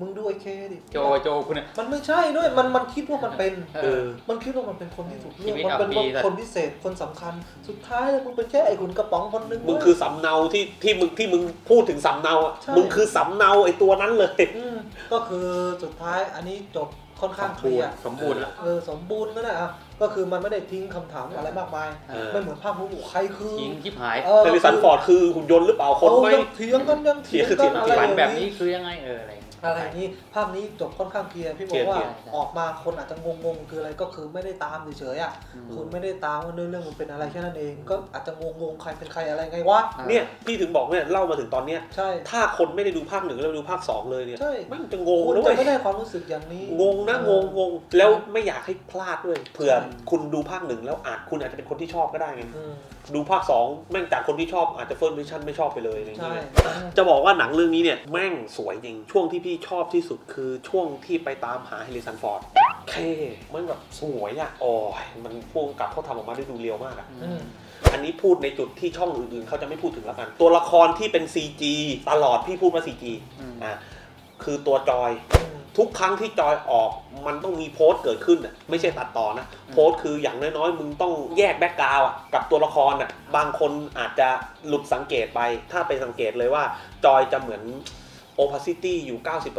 มึงดูไอ้เคดิโจคุณเนี่ยมันไม่ใช่ด้วยมันคิดว่ามันเป็นมันคิดว่ามันเป็นคนที่ถูกเลือกมันเป็นคนพิเศษคนสำคัญสุดท้ายมึงเป็นแค่ไอ้ขุนกระป๋องคนนึงมึงคือสำเนาที่มึงพูดถึงสำเนาอ่ะมึงคือสำเนาไอ้ตัวนั้นเลยก็คือสุดท้ายอันนี้จบค่อนข้างเคลียร์สมบูรณ์แล้วสมบูรณ์ก็ได้อะก็คือมันไม่ได้ทิ้งคำถามอะไรมากมายไม่เหมือนภาคภูมิใครคือยิงชิบหายเฮลิสันฟอร์ดคือหุ่นยนต์หรือเปล่าคนไม่เถียงกันอะไรแบบนี้คือยังไงอะไรนี้ภาพนี้จบค่อนข้างเคลียร์พี่บอกว่าออกมาคนอาจจะงงคืออะไรก็คือไม่ได้ตามเฉยๆอ่ะคุณไม่ได้ตามว่าเรื่องมันเป็นอะไรแค่นั้นเองก็อาจจะงงใครเป็นใครอะไรไงวะเนี่ยพี่ถึงบอกเนี่ยเล่ามาถึงตอนเนี้ยใช่ถ้าคนไม่ได้ดูภาค1แล้วดูภาค2เลยเนี่ยมันจะงงคุณจะไม่ได้ความรู้สึกอย่างนี้งงนะงงแล้วไม่อยากให้พลาดด้วยเผื่อคุณดูภาค1แล้วคุณอาจจะเป็นคนที่ชอบก็ได้ไงดูภาค2แม่งจากคนที่ชอบอาจจะเฟิร์สเวอร์ชันไม่ชอบไปเลยอะไรอย่างเงี้ยจะบอกว่าหนังเรื่องนี้เนี่ยแม่งสวยจริงช่วงที่พี่ชอบที่สุดคือช่วงที่ไปตามหาเฮลิสันฟอร์ดมันแบบสวยอ่ะโอ้ยมันพุ่งกลับเขาทำออกมาได้ดูเรียวมากอ่ะอันนี้พูดในจุดที่ช่องอื่นๆเขาจะไม่พูดถึงแล้วกันตัวละครที่เป็น CG ตลอดพี่พูดว่า CG คือตัวจอยทุกครั้งที่จอยออกมันต้องมีโพสต์เกิดขึ้นอ่ะไม่ใช่ตัดต่อนะโพสต์คืออย่างน้อยๆมึงต้องแยกแบ็คกราวด์กับตัวละครอ่ะบางคนอาจจะหลุดสังเกตไปถ้าไปสังเกตเลยว่าจอยจะเหมือนopacity อยู่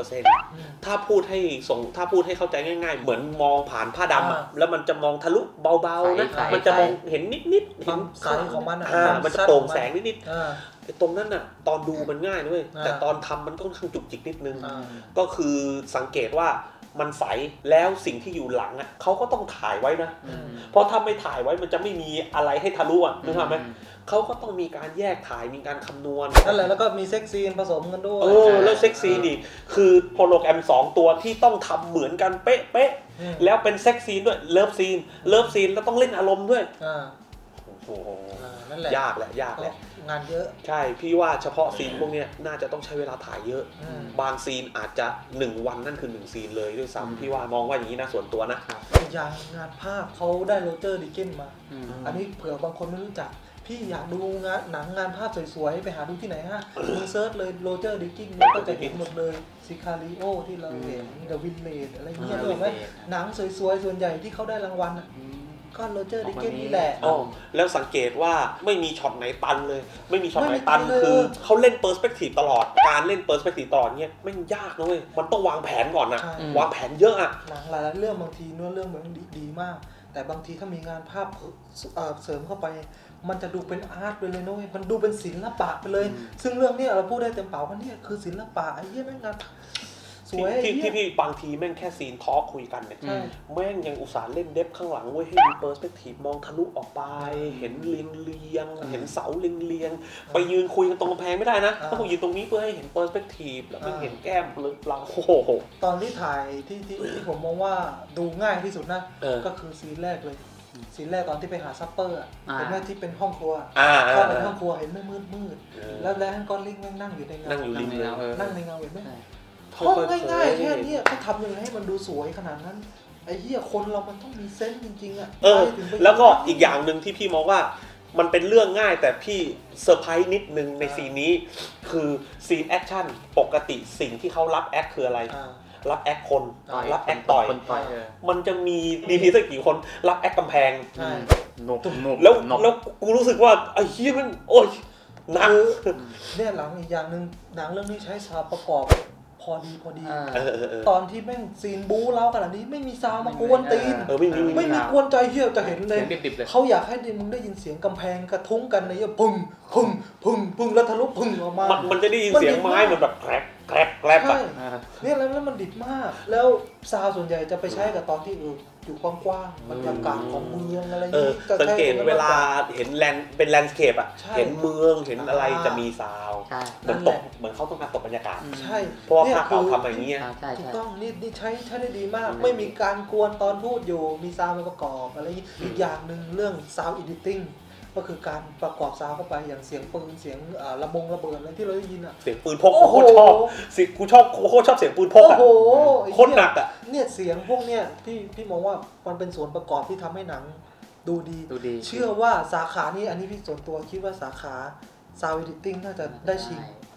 90% ถ้าพูดให้เข้าใจง่ายๆเหมือนมองผ่านผ้าดำแล้วมันจะมองทะลุเบาๆนะมันจะมองเห็นนิดๆเห็นสายของมันมันจะโปร่งแสงนิดๆตรงนั้นน่ะตอนดูมันง่ายด้วยแต่ตอนทำมันก็ค่อนข้างจุกจิกนิดนึงก็คือสังเกตว่ามันใสแล้วสิ่งที่อยู่หลังอ่ะเขาก็ต้องถ่ายไว้นะเพราะถ้าไม่ถ่ายไว้มันจะไม่มีอะไรให้ทะลุนึกภาพไหมเขาก็ต้องมีการแยกถ่ายมีการคำนวณนั่นแหละแล้วก็มีเซ็กซีนผสมกันด้วยแล้วเซ็กซีนอีกคือโปรแกรม2ตัวที่ต้องทำเหมือนกันเป๊ะๆแล้วเป็นเซ็กซีนด้วยเลิฟซีนแล้วต้องเล่นอารมณ์ด้วยโอ้โหนั่นแหละยากแหละงานเยอะใช่พี่ว่าเฉพาะซีนพวกนี้น่าจะต้องใช้เวลาถ่ายเยอะบางซีนอาจจะ1วันนั่นคือ1ซีนเลยด้วยซ้ำพี่ว่ามองว่าอย่างนี้นะส่วนตัวนะอย่างงานภาพเขาได้โรเจอร์ดิเกนมาอันนี้เผื่อบางคนไม่รู้จักพี่อยากดูหนังงานภาพสวยๆไปหาดูที่ไหนฮะมึงเซิร์ชเลยโรเจอร์ดิกกิ้งก็จะเห็นหมดเลยซิคาริโอที่เราเห็นเดอะวินเลดอะไรเงี้ยด้วยไหมหนังสวยๆส่วนใหญ่ที่เขาได้รางวัลก็โรเจอร์ดิกเกนนี่แหละแล้วสังเกตว่าไม่มีช็อตไหนตันเลยไม่มีช็อตไหนตันคือเขาเล่นเปอร์สเปกทีฟตลอดการเล่นเปอร์สเปกทีฟตลอดเนี้ยไม่ยากนะเว้ยมันต้องวางแผนก่อนนะวางแผนเยอะอะหนังหลายเรื่องบางทีเนื้อเรื่องมันดีมากแต่บางทีถ้ามีงานภาพเสริมเข้าไปมันจะดูเป็นอาร์ตไปเลยนะเว้ยมันดูเป็นศิลปะไปเลยซึ่งเรื่องนี้เราพูดได้เต็มปากว่านี่คือศิลปะไอ้เหี้ยแม่งงานสวยที่พี่บางทีแม่งแค่ซีนทอล์กคุยกันเนี่ยแม่งยังอุตส่าห์เล่นเดฟข้างหลังเว้ยให้มีเปอร์สเปกทีฟมองทะลุออกไปเห็นเรียงเห็นเสาเรียงไปยืนคุยกันตรงกำแพงไม่ได้นะต้องยืนตรงนี้เพื่อให้เห็นเปอร์สเปกทีฟแล้วมันเห็นแก้มเราโอ้โหตอนที่ถ่ายที่ผมมองว่าดูง่ายที่สุดนะก็คือซีนแรกเลยซีนแรกตอนที่ไปหาซัปเปอร์เห็นไหมที่เป็นห้องครัวเข้าไปห้องครัวเห็นมืดแล้วก็ลิงแม่งนั่งอยู่ในเงานั่งในเงาเห็นไหมห้องง่ายๆแค่นี้เขาทำยังไงให้มันดูสวยขนาดนั้นไอ้เหี้ยคนเรามันต้องมีเซนส์จริงๆอ่ะแล้วก็อีกอย่างนึงที่พี่มองว่ามันเป็นเรื่องง่ายแต่พี่เซอร์ไพรส์นิดนึงในซีนนี้คือซีนแอคชั่นปกติสิ่งที่เขารับแอคคืออะไรรับแอคคนรับแอคต่อยมันจะมีดีพีสักกี่คนรับแอคกำแพงแล้วกูรู้สึกว่าไอ้เหี้ยมันโอ๊ยหนักเนี่ยหลังอีกอย่างนึงหนังเรื่องนี้ใช้ซาวประกอบพอดีตอนที่แม่งซีนบู๊เล้าขนาดนี้ไม่มีซาวมากวนตีนไม่มีกวนใจเหี้ยจะเห็นเลยเขาอยากให้มึงได้ยินเสียงกำแพงกระทุ้งกันในปึ้งแล้วทะลุปึ้งออกมามันจะได้ยินเสียงไม้เหมือนแบบแกรกเนี่ยแล้วมันดิบมากแล้วซาวส่วนใหญ่จะไปใช้กับตอนที่อยู่กว้างๆบรรยากาศของเมืองอะไรอย่างนี้สังเกตเวลาเห็นเป็นแลนด์สเคปอ่ะเห็นเมืองเห็นอะไรจะมีซาวเหมือนเขาต้องการตกบรรยากาศใช่เพราะว่าภาพเขาทำอย่างนี้ถูกต้องนี่ใช้ได้ดีมากไม่มีการกวนตอนพูดอยู่มีซาวมาประกอบอะไรอีกอย่างนึงเรื่องซาวด์เอดิติ้งก็คือการประกอบซาวเข้าไปอย่างเสียงปืนเสียงระเบิดอะไรที่เราได้ยินอ่ะเสียงปืนพกโคตรชอบกูชอบเสียงปืนพกอ่ะโคตรหนักอ่ะเนี่ยเสียงพวกเนี้ยพี่มองว่ามันเป็นส่วนประกอบที่ทำให้หนังดูดีเชื่อว่าสาขานี้อันนี้พี่ส่วนตัวคิดว่าสาขาซาวด์เอดิติ้งน่าจะได้ชิง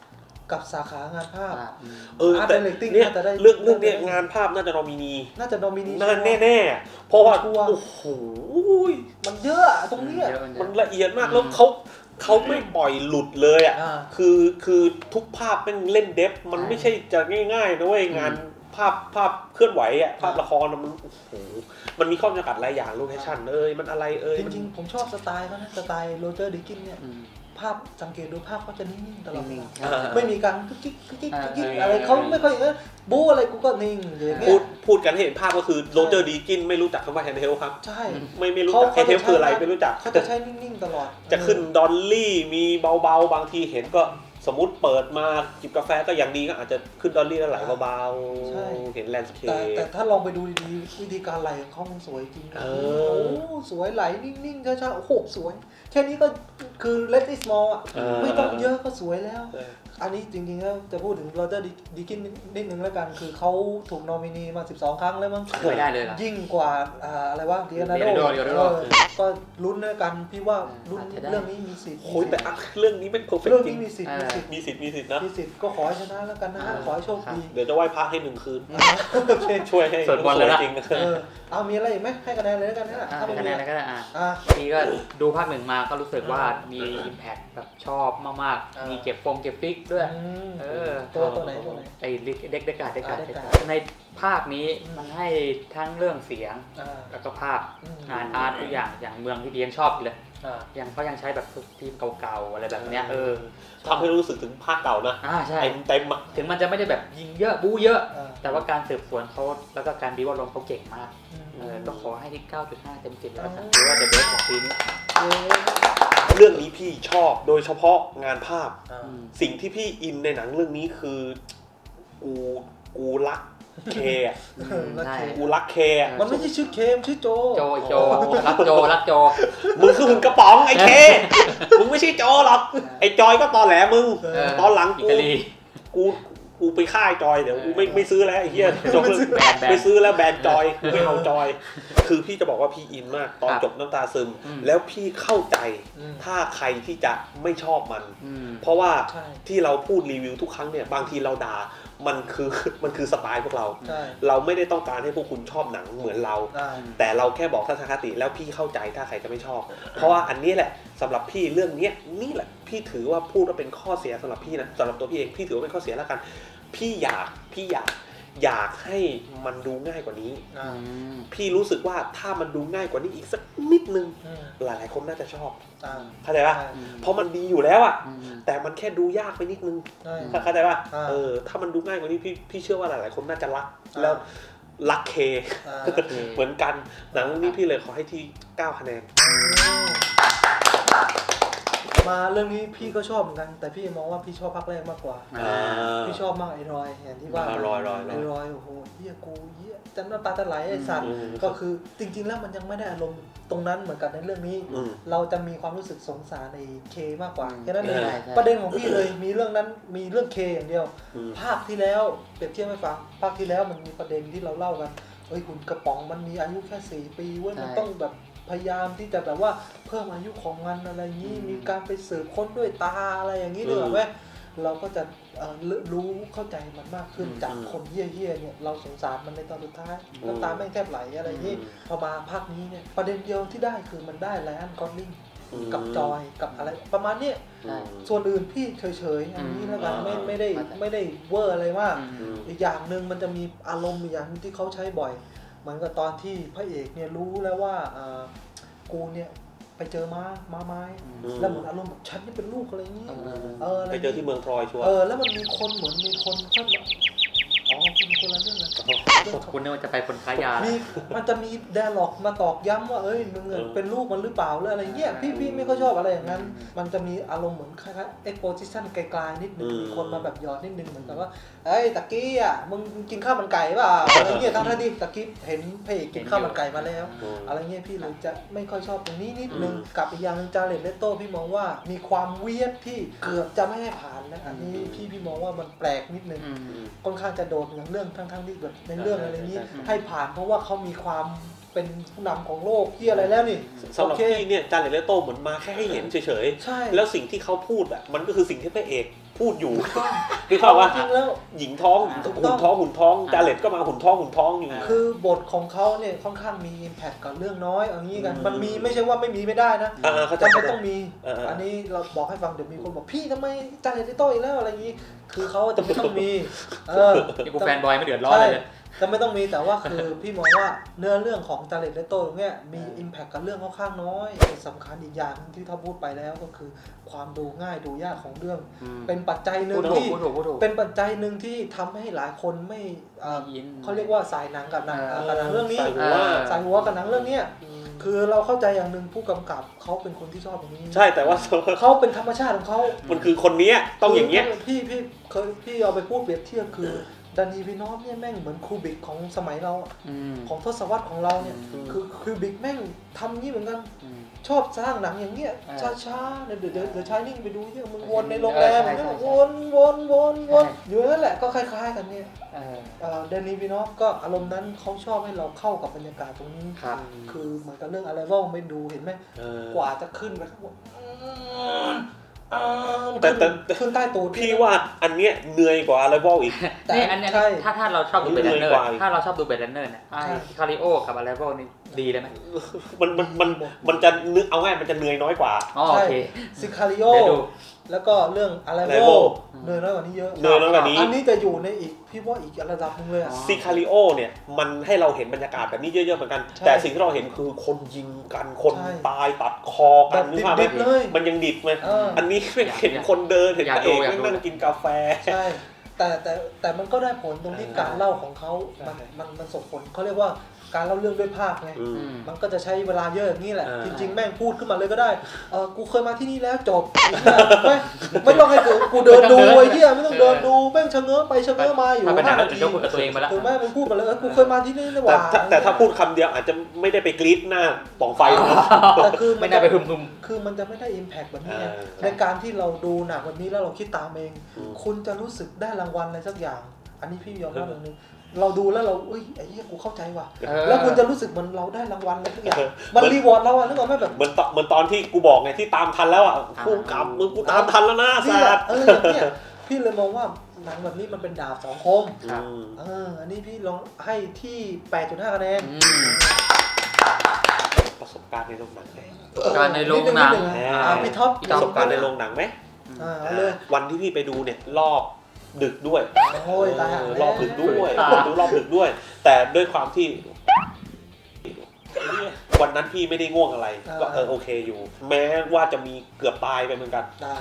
กับสาขางานภาพแต่เนี่ยเรื่องเนี้ยงานภาพน่าจะนอมินีแน่ๆเพราะว่าโอ้โหมันเยอะตรงนี้มันละเอียดมากแล้วเขาไม่ปล่อยหลุดเลยอ่ะคือทุกภาพเป็นเล่นเดฟมันไม่ใช่จะง่ายๆนะเว้ยงานภาพเคลื่อนไหวอ่ะภาพละครมันโอ้โหมันมีข้อจำกัดหลายอย่างโลเคชั่นมันอะไรจริงๆผมชอบสไตล์เขานะสไตล์โรเจอร์ดิกินเนี่ยภาพสังเกตดูภาพเขาจะนิ่งๆตลอดไม่มีการกิ๊กอะไรเขาไม่ค่อยบู๊อะไรกูก็นิ่งอย่างเงี้ยพูดกันให้เห็นภาพก็คือโรเจอร์ดิกินไม่รู้จักคำว่าแฮนด์เฮลครับใช่ไม่รู้จักแฮนด์เฮลคืออะไรไม่รู้จักเขาจะใช้นิ่งๆตลอดจะขึ้นดอลลี่มีเบาๆบางทีเห็นก็สมมุติเปิดมาจิบกาแฟก็อย่างดีก็อาจจะขึ้นดอลลี่แล้วไหลเบาๆเห็นแลนด์สเคปแต่ถ้าลองไปดูดีๆวิธีการไหลของเขามันสวยจริงโอ้สวยไหลนิ่งๆช้าๆโอ้โหสวยแค่นี้ก็คือ let it small อ่ะไม่ต้องเยอะก็สวยแล้วอันนี้จริงๆแล้วจะพูดถึงโรเจอร์ดิกินนิดนึงแล้วกันคือเขาถูกนอมินีมา12ครั้งแล้วมั้งไม่ได้เลยยิ่งกว่าอะไรวะเดียนาโดก็ลุ้นด้วยกันพี่ว่าลุ้นเรื่องนี้มีสิทธิ์โอ้ยแต่เรื่องนี้เป็นเพอร์เฟคต์เรื่องนี้มีสิทธิ์นะมีสิทธิ์ก็ขอให้ชนะแล้วกันนะขอให้โชคดีเดี๋ยวจะไหว้พระให้1 คืนช่วยให้สวดมนต์เลยจริงเอามีอะไรอีกไหมให้คะแนนเลยแล้วกันนะให้คะแนนอะไรก็ได้พี่ก็ดูภาค 1มาก็รู้สึกว่ามีอิมแพคแบบชอบมากๆมีเก็บฟิกด้วยตัวไหนไอ้เด็กในภาคนี้มันให้ทั้งเรื่องเสียงแล้วก็ภาพงานอาร์ตทุกอย่างเมืองที่เดียงชอบเลยเขายังใช้แบบทีมเก่าๆอะไรแบบเนี้ยทำให้รู้สึกถึงภาคเก่านะใช่เต็มถึงมันจะไม่ได้แบบยิงเยอะบู๊เยอะแต่ว่าการสืบสวนเขาแล้วก็การบีวอลลมเขาเก่งมากต้องขอให้ที่ 9.5 เต็ม 10แล้วกันหรือว่าเดอะเบสของปีนี้เรื่องนี้พี่ชอบโดยเฉพาะงานภาพสิ่งที่พี่อินในหนังเรื่องนี้คือกูรักเคกูรักเคมันไม่ใช่ชื่อเคมชื่อโจรักโจมึงคือหุ่นกระป๋องไอ้เคมึงไม่ใช่โจหรอกไอ้จอยก็ตอแหลมึงตอนหลังกูไปฆ่าจอยเดี๋ยวกูไม่ซื้อแล้วไอ้เหี้ยจบไม่ซื้อแล้วแบนจอยไม่เอาจอยคือพี่จะบอกว่าพี่อินมากตอนจบน้ำตาซึมแล้วพี่เข้าใจถ้าใครที่จะไม่ชอบมันเพราะว่าที่เราพูดรีวิวทุกครั้งเนี่ยบางทีเราด่ามันคือสไตล์พวกเราไม่ได้ต้องการให้พวกคุณชอบหนังเหมือนเราแต่เราแค่บอกทัศนคติแล้วพี่เข้าใจถ้าใครจะไม่ชอบเพราะว่าอันนี้แหละสำหรับพี่เรื่องนี้นี่แหละพี่ถือว่าพูดว่าเป็นข้อเสียสำหรับพี่นะสำหรับตัวพี่เองพี่ถือว่าเป็นข้อเสียแล้วกันพี่อยากให้มันดูง่ายกว่านี้พี่รู้สึกว่าถ้ามันดูง่ายกว่านี้อีกสักนิดนึงหลายๆคนน่าจะชอบเข้าใจป่ะเพราะมันดีอยู่แล้วอ่ะแต่มันแค่ดูยากไปนิดนึงเข้าใจป่ะถ้ามันดูง่ายกว่านี้พี่เชื่อว่าหลายๆคนน่าจะรักแล้วรักเคเหมือนกันหนังนี้พี่เลยขอให้ที่9 คะแนนมาเรื่องนี้พี่ก็ชอบเหมือนกันแต่พี่มองว่าพี่ชอบภาคแรกมากกว่าพี่ชอบมากไอ้รอยอย่างที่ว่าไอ้รอยโอ้โหเหี้ยกูเหี้ยจำน้ำตาจะไหลไอ้สัตว์ก็คือจริงๆแล้วมันยังไม่ได้อารมณ์ตรงนั้นเหมือนกันในเรื่องนี้เราจะมีความรู้สึกสงสารในเคมากกว่าแค่นั้นเองประเด็นของพี่เลยมีเรื่องนั้นมีเรื่องเคอย่างเดียวภาคที่แล้วเปรียบเทียบให้ฟังภาคที่แล้วมันมีประเด็นที่เราเล่ากันเฮ้ยคุณกระป๋องมันมีอายุแค่4 ปีเว้ยมันต้องแบบพยายามที่จะแบบว่าเพิ่มอายุของมันอะไรอย่างนี้มีการไปสืบค้นด้วยตาอะไรอย่างนี้ด้วยไหมเราก็จะรู้เข้าใจมันมากขึ้นจากคนเหี้ยๆเนี่ยเราสงสารมันในตอนสุดท้ายน้ำตาแม่งแทบไหลอะไรอย่างนี้พอมาภาคนี้เนี่ยประเด็นเดียวที่ได้คือมันได้ไลอ้อน กอสลิงกับจอยกับอะไรประมาณนี้ส่วนอื่นพี่เฉยๆอันนี้แล้วกันไม่ได้เวอร์อะไรมากอีกอย่างนึงมันจะมีอารมณ์อย่างที่เขาใช้บ่อยเหมือนกับตอนที่พระเอกเนี่ยรู้แล้วว่ากูเนี่ยไปเจอม้าไม้แล้วเหมือนอารมณ์แบบฉันนี่เป็นลูกอะไรอย่างนี้ไปเจอที่เมืองทรอยชัวร์แล้วมันมีคนเหมือนมีคนท่านคุณคนละเรื่องกันคุณเนี่ยจะไปคนค้ายามันจะมีไดอะล็อกมาตอกย้ำว่าเอ้ยมึงเป็นลูกมันหรือเปล่าหรืออะไรเงี้ยพี่ไม่ค่อยชอบอะไรอย่างนั้นมันจะมีอารมณ์เหมือนคล้ายๆ exposition ไกลๆนิดนึงมีคนมาแบบหยอดนิดนึงเหมือนกับว่าเอ้ยตะกี้อ่ะมึงกินข้าวมันไก่เปล่าอะไรเงี้ยทั้งที่ตะกี้เห็นพระเอกกินข้าวมันไก่มาแล้วอะไรเงี้ยพี่เลยจะไม่ค่อยชอบตรงนี้นิดนึงกับอีกอย่างนึงจาเรต เลโต้พี่มองว่ามีความเวียดที่เกือบจะไม่ให้ผ่านนะอันนี้พี่มองว่ามันแปลกนิดนึงค่อนข้างจะโดดอย่างเรื่องทั้งที่แบบในเรื่องอะไรนี้ให้ผ่านเพราะว่าเขามีความเป็นผู้นำของโลกที่อะไรแล้วนี่สำหรับพี่เนี่ยจาเรตเลโต้เหมือนมาแค่ให้เห็นเฉยๆแล้วสิ่งที่เขาพูดอ่ะมันก็คือสิ่งที่พระเอกพูดอยู่คือเขาว่าหญิงท้องหุ่นท้องจาเรตก็มาหุ่นท้องอยู่คือบทของเขาเนี่ยค่อนข้างมีอิมแพคกับเรื่องน้อยอย่างนี้กันมันมีไม่ใช่ว่าไม่มีไม่ได้นะจำเป็นต้องมีอันนี้เราบอกให้ฟังเดี๋ยวมีคนบอกพี่ทำไมจาเรตเลโต้อีกแล้วอะไรอย่างนี้คือเขาจะไม่ต้องมีนี่กูแฟนบอยไม่เดือดร้อนเลยจะไม่ต้องมีแต่ว่าคือพี่มองว่าเนื้อเรื่องของจาเรตเลโต้ตรงเนี้ยมีอิมแพคกับเรื่องค่อนข้างน้อยสำคัญอีกอย่างที่เขาพูดไปแล้วก็คือความดูง่ายดูยากของเรื่องเป็นปัจจัยหนึ่งที่เป็นปัจจัยหนึ่งที่ทำให้หลายคนไม่เขาเรียกว่าสายหนังกับหนังเรื่องนี้สายหัวกับหนังเรื่องนี้คือเราเข้าใจอย่างหนึ่งผู้กำกับเขาเป็นคนที่ชอบอย่างนี้ใช่แต่ว่าเขาเป็นธรรมชาติของเขามันคือคนนี้ต้องอย่างเงี้ยพี่เอาไปพูดเปรียบเทียบคือดานีวินอฟเนี่ยแม่งเหมือนคูบิกของสมัยเราของทศวรรษของเราเนี่ยคือคูบิกแม่งทำงี้เหมือนกันชอบสร้างหนังอย่างเงี้ยช้าๆเดี๋ยวชายนิ่งไปดูที่มึงวนในโรงแรมวนอยู่นั่นแหละก็คล้ายๆกันเนี่ยดานีวินอฟก็อารมณ์นั้นเขาชอบให้เราเข้ากับบรรยากาศตรงนี้คือเหมือนกับเรื่องอะไรว่าไม่ดูเห็นไหมกว่าจะขึ้นไปข้างบนแต่ขึ้นใต้ตูดพี่ว่าอันเนี้ยเหนื่อยกว่าอะไรบ้างอีกนี่อันเนี้ยถ้าเราชอบดูเบลเลนเนอร์ถ้าเราชอบดูเบลเลนเนอร์เนี่ยคาริโอกับอะไรบ้างนี่ดีเลยไหมมันจะนึกเอาง่ายมันจะเหนื่อยน้อยกว่าโอเคซิคาริโอแล้วก็เรื่องอะไรบ้างเหนื่อยน้อยกว่านี้เยอะเหนื่อยน้อยกว่านี้อันนี้จะอยู่ในอีกพี่ว่าอีกระดับนึงเลยซิคาริโอเนี่ยมันให้เราเห็นบรรยากาศแบบนี้เยอะๆเหมือนกันแต่สิ่งที่เราเห็นคือคนยิงกันคนตายตัดคอกันนึกภาพไหมมันยังดิบไหมอันนี้เห็นคนเดินเห็นพระเอกนั่งกินกาแฟใช่แต่มันก็ได้ผลตรงที่การเล่าของเขามันส่งผลเขาเรียกว่าการเล่าเรื่องด้วยภาพไงมันก็จะใช้เวลาเยอะอย่างนี้แหละจริงๆแม่งพูดขึ้นมาเลยก็ได้กูเคยมาที่นี่แล้วจบไม่ต้องให้กูเดินดูไอ้เหี้ยไม่ต้องเดินดูแม่งชะเง้อไปชะเง้อมาอยู่ 5 นาทีถูกไหมมันพูดมาเลยกูเคยมาที่นี่นะว่าแต่ถ้าพูดคำเดียวอาจจะไม่ได้ไปกรี๊ดหน้าปล่องไฟแต่คือไม่ได้ไปพึมคือมันจะไม่ได้อิมแพคแบบนี้ในการที่เราดูหนังแบบนี้แล้วเราคิดตามเองคุณจะรู้สึกได้รางวัลอะไรสักอย่างอันนี้พี่ยอมรับอย่างนึงเราดูแล้วเราไอ้เหี้ยกูเข้าใจว่ะแล้วคุณจะรู้สึกมันเราได้รางวัลอะไรทุกอย่างมันรีวอร์ดเราอะนึกออกไหมแบบเหมือนตอนที่กูบอกไงที่ตามทันแล้วอ่ะกูกลับมึงกูตามทันแล้วนะศาสตร์เนี่ยพี่เลยมองว่าหนังแบบนี้มันเป็นดาบ2 คมอันนี้พี่ลองให้ที่ 8.5 คะแนนประสบการณ์ในโรงหนังไหมการในโรงหนังพี่ท็อปประสบการณ์ในโรงหนังไหมวันที่พี่ไปดูเนี่ยรอบดึกด้วยรอบดึกด้วยดูรอบดึกด้วยแต่ด้วยความที่วันนั้นพี่ไม่ได้ง่วงอะไรก็โอเคอยู่แม้ว่าจะมีเกือบตายไปเหมือนกัน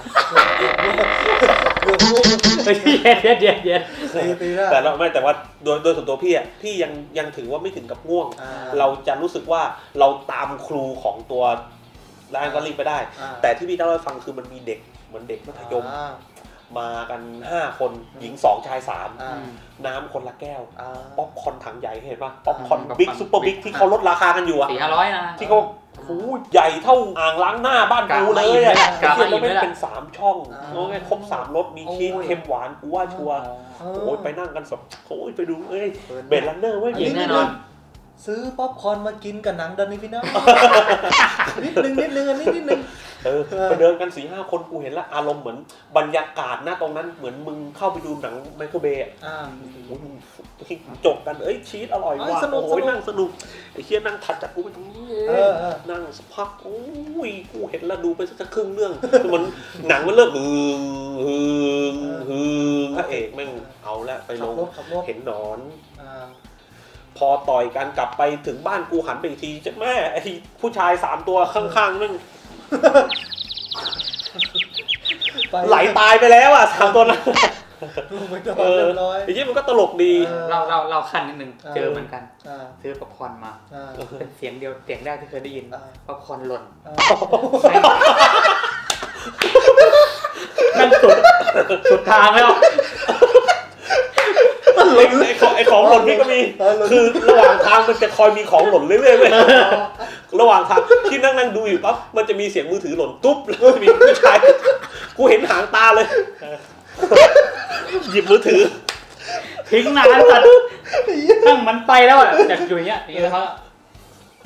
แต่เราไม่แต่ว่าโดยส่วนตัวพี่ยังถือว่าไม่ถึงกับง่วงเราจะรู้สึกว่าเราตามครูของตัวร้านก็รีบไปได้แต่ที่พี่เล่าให้ฟังคือมันมีเด็กเหมือนเด็กมัธยมมากัน5 คนหญิง2ชาย3น้ำคนละแก้วป๊อปคอร์นถังใหญ่เห็นป่ะป๊อปคอร์นบิ๊กซุปเปอร์บิ๊กที่เขาลดราคากันอยู่อ่ะ 400-500นะที่เขาใหญ่เท่าอ่างล้างหน้าบ้านกูเลยอ่ะแล้วไม่เป็น3 ช่องครบ3 รสมีชีสเค็มหวานกูว่าชัวร์โอ้ยไปนั่งกันแบบโอ้ยไปดูเบลลันเนอร์เว้ยแน่นอนซื้อป๊อปคอร์นมากินกับหนังดานีวินอฟนิดนึงอันนี้นิดนึงไปเดินกัน 4-5 คนกูเห็นแล้วอารมณ์เหมือนบรรยากาศหน้าตรงนั้นเหมือนมึงเข้าไปดูหนังไมเคิลเบย์จบกันชีสอร่อยว่ะโอ้ยนั่งสนุกไอ้เหี้ยนั่งถัดจากกูไปตรงนี้นั่งสักพักโอ้ยกูเห็นแล้วดูไปสักครึ่งเรื่องมันหนังมันเริ่มพระเอกแม่งเอาแล้วไปลงเห็นหนอนพอต่อยกันกลับไปถึงบ้านกูหันไปอีกทีเจ๊แม่ไอ้ผู้ชาย3 ตัวข้างๆนั่นไหลตายไปแล้วอ่ะ3 ตัวนั้นไอ้ยี่มันก็ตลกดีเราขั้นนิดนึงเจอเหมือนกันซื้อป๊อปคอร์นมาเป็นเสียงเดียวเสียงแรกที่เคยได้ยินป๊อปคอร์นหล่นนั่นสุดทางแล้วไอ้ของหล่นนี่ก็มีคือระหว่างทางมันจะคอยมีของหล่นเรื่อยๆเลยระหว่างทางที่นั่งดูอยู่ปั๊บมันจะมีเสียงมือถือหล่นตุ๊บแล้วมีผู้ชายกูเห็นหางตาเลยหยิบมือถือทิ้งนานจัดตั้งมันไปแล้วอ่ะจากอยู่อย่างเงี้ยแล้ว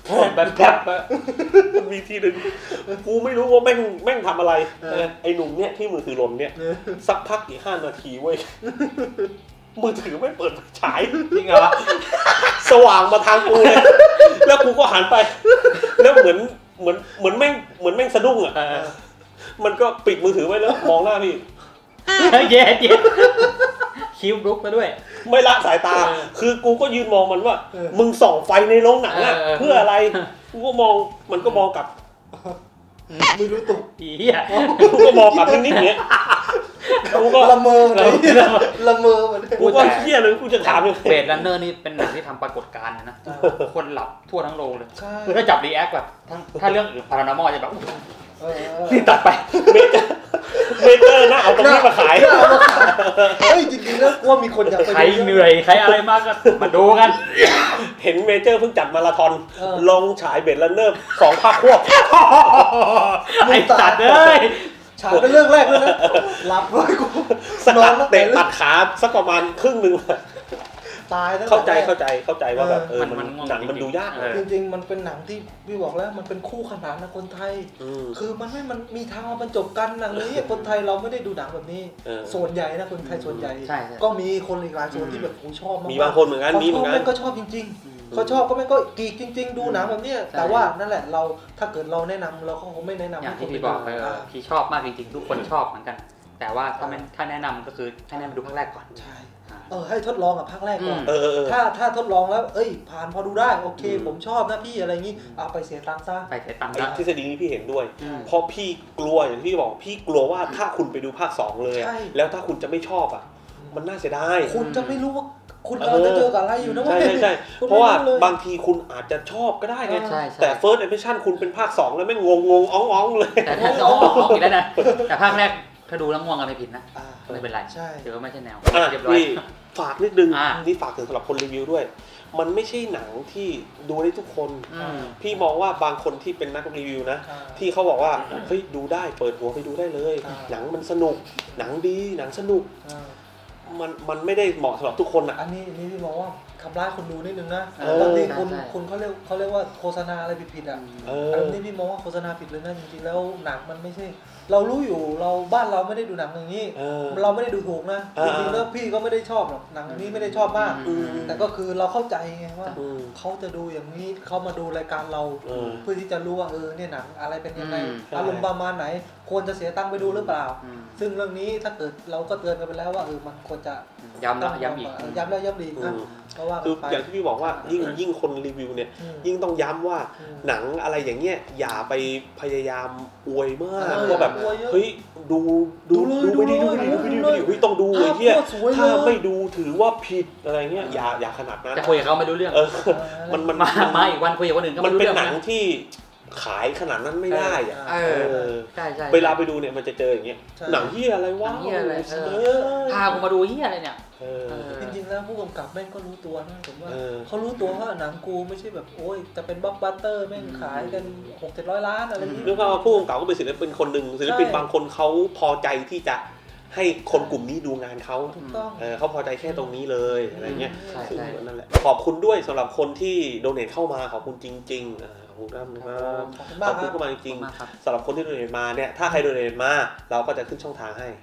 แบบมันมีทีหนึ่งกูไม่รู้ว่าแม่งทำอะไรไอ้หนุ่มเนี่ยที่มือถือหล่นเนี่ยสักพักอีก5 นาทีเว้ยมือถือไม่เปิดฉายจริงเหรอสว่างมาทางกูเลยแล้วกูก็หันไปแล้วเหมือนแม่งสะดุ้งอ่ะมันก็ปิดมือถือไว้แล้วมองหน้าพี่เย็ดคิ้วลุกมาด้วยไม่ละสายตาคือกูก็ยืนมองมันว่ามึงส่องไฟในโรงหนังอ่ะเพื่ออะไรกูก็มองมันก็มองกลับไม่รู้ตุกเหี้ยกูก็มองกลับนิดๆเนี้ยกูก็ละเมอมันกูก็เหี้ยเลยกูจะถามเลยเบดรันเนอร์นี่เป็นหนังที่ทำปรากฏการณ์นะคนหลับทั่วทั้งโรงเลยคือถ้าจับรีแอคแบบถ้าเรื่องอื่นพารานอมอลจะแบบนี่ตัดไปเมเจอร์นะเอาตรงนี้มาขายเฮ้ยจริงๆแล้วว่ามีคนอยากไปใครเหนื่อยใครอะไรมากก็มาดูกันเห็นเมเจอร์เพิ่งจัดมาราธอนลงฉายเบดรันเนอร์2 ภาคควบไอ้สัตว์เอ้ยฉายเป็นเรื่องแรกเลยนะหลับเลยกูสกัดเตะตัดขาสักประมาณครึ่งนึงตายเข้าใจว่าแบบหนังมันดูยากจริงๆมันเป็นหนังที่พี่บอกแล้วมันเป็นคู่ขนานนะคนไทยคือมันมีทางมาบรรจบกันหนังนี้คนไทยเราไม่ได้ดูหนังแบบนี้ส่วนใหญ่นะคนไทยส่วนใหญ่ก็มีคนอีกหลายส่วนที่แบบชอบมากมีบางคนเหมือนกันมีเหมือนกันก็ชอบจริงๆเขาชอบก็ไม่ก็กีกจริงๆดูหนังแบบนี้แต่ว่านั่นแหละเราถ้าเกิดเราแนะนำเราก็คงไม่แนะนำอย่างที่พี่บอกไปพี่ชอบมากจริงๆทุกคนชอบเหมือนกันแต่ว่าถ้าแนะนำก็คือให้แนะนำดูภาคแรกก่อนใช่ให้ทดลองกับภาคแรกก่อนถ้าทดลองแล้วผ่านพอดูได้โอเคผมชอบนะพี่อะไรงี้เอาไปเสียตังค์ซะไปเสียตังค์ทฤษฎีนี้พี่เห็นด้วยเพราะพี่กลัวอย่างที่บอกพี่กลัวว่าถ้าคุณไปดูภาค2เลยแล้วถ้าคุณจะไม่ชอบอ่ะมันน่าเสียดายคุณจะไม่รู้ว่าคุณกำลังจะเจอกับอะไรอยู่นะใช่เพราะว่าบางทีคุณอาจจะชอบก็ได้ไงแต่ First Impression คุณเป็นภาค2แล้วไม่งงอ้องเลยแต่ถ้าอ้องอีกแล้วนะแต่ภาคแรกถ้าดูแล้วง่วงก็ไม่ผิดนะไม่เป็นไรถือว่าไม่ใช่แนวเรียบร้อยฝากนิดนึงนี่ฝากถึงสำหรับคนรีวิวด้วยมันไม่ใช่หนังที่ดูได้ทุกคนพี่มองว่าบางคนที่เป็นนักรีวิวนะที่เขาบอกว่าเฮ้ยดูได้เปิดหัวไปดูได้เลยหนังมันสนุกหนังดีหนังสนุกมันไม่ได้เหมาะสำหรับทุกคนอ่ะอันนี้พี่มองว่าทำร้ายคนดูนิดนึงนะบางทีคนเขาเรียกว่าโฆษณาอะไรผิดๆอ่ะอันนี้พี่มองว่าโฆษณาผิดเลยนะจริงๆแล้วหนังมันไม่ใช่เรารู้อยู่เราบ้านเราไม่ได้ดูหนังอย่างนี้เราไม่ได้ดูถูกนะจริงๆแล้วพี่ก็ไม่ได้ชอบหรอกหนังนี้ไม่ได้ชอบมากแต่ก็คือเราเข้าใจไงว่าเขาจะดูอย่างนี้เขามาดูรายการเราเพื่อที่จะรู้ว่าเนี่ยหนังอะไรเป็นยังไงอารมณ์ประมาณไหนควรจะเสียตังค์ไปดูหรือเปล่าซึ่งเรื่องนี้ถ้าเกิดเราก็เตือนกันไปแล้วว่ามันควรจะย้ำแล้วย้ำอีกย้ำแล้วย้ำอีกนะเพราะว่าคืออย่างที่พี่บอกว่ายิ่งคนรีวิวเนี่ยยิ่งต้องย้ำว่าหนังอะไรอย่างเงี้ยอย่าไปพยายามอวยมากว่าแบบเฮ้ยดูไปดิเฮ้ยต้องดูไอ้เหี้ยถ้าไม่ดูถือว่าผิดอะไรเงี้ยอย่าขนาดนั้นจะคุยกับเขาไม่รู้เรื่องมันมาอีกวันคุยกับคนอื่นก็มันเป็นหนังที่ขายขนาดนั้นไม่ได้อ่ะใช่เวลาไปดูเนี่ยมันจะเจออย่างเงี้ยหนังเหี้ยอะไรวะพากูมาดูเหี้ยอะไรเนี่ยจริงๆแล้วผู้กำกับแม่งก็รู้ตัวนะผมว่าเขารู้ตัวว่าหนังกูไม่ใช่แบบโอ้ยจะเป็นบล็อกบัสเตอร์แม่งขายกัน 600-700 ล้านอะไรอย่างนี้นึกว่าผู้กำกับก็เป็นศิลปินคนหนึ่งศิลปินบางคนเขาพอใจที่จะให้คนกลุ่มนี้ดูงานเขาเขาพอใจแค่ตรงนี้เลยอะไรเงี้ยนั่นแหละขอบคุณด้วยสำหรับคนที่โดเนทเข้ามาขอบคุณจริงๆขอบคุณครับขอบคุณเข้ามาจริงๆสำหรับคนที่โดเนทมาเนี่ยถ้าใครโดเนทมาเราก็จะขึ้นช่องทางให้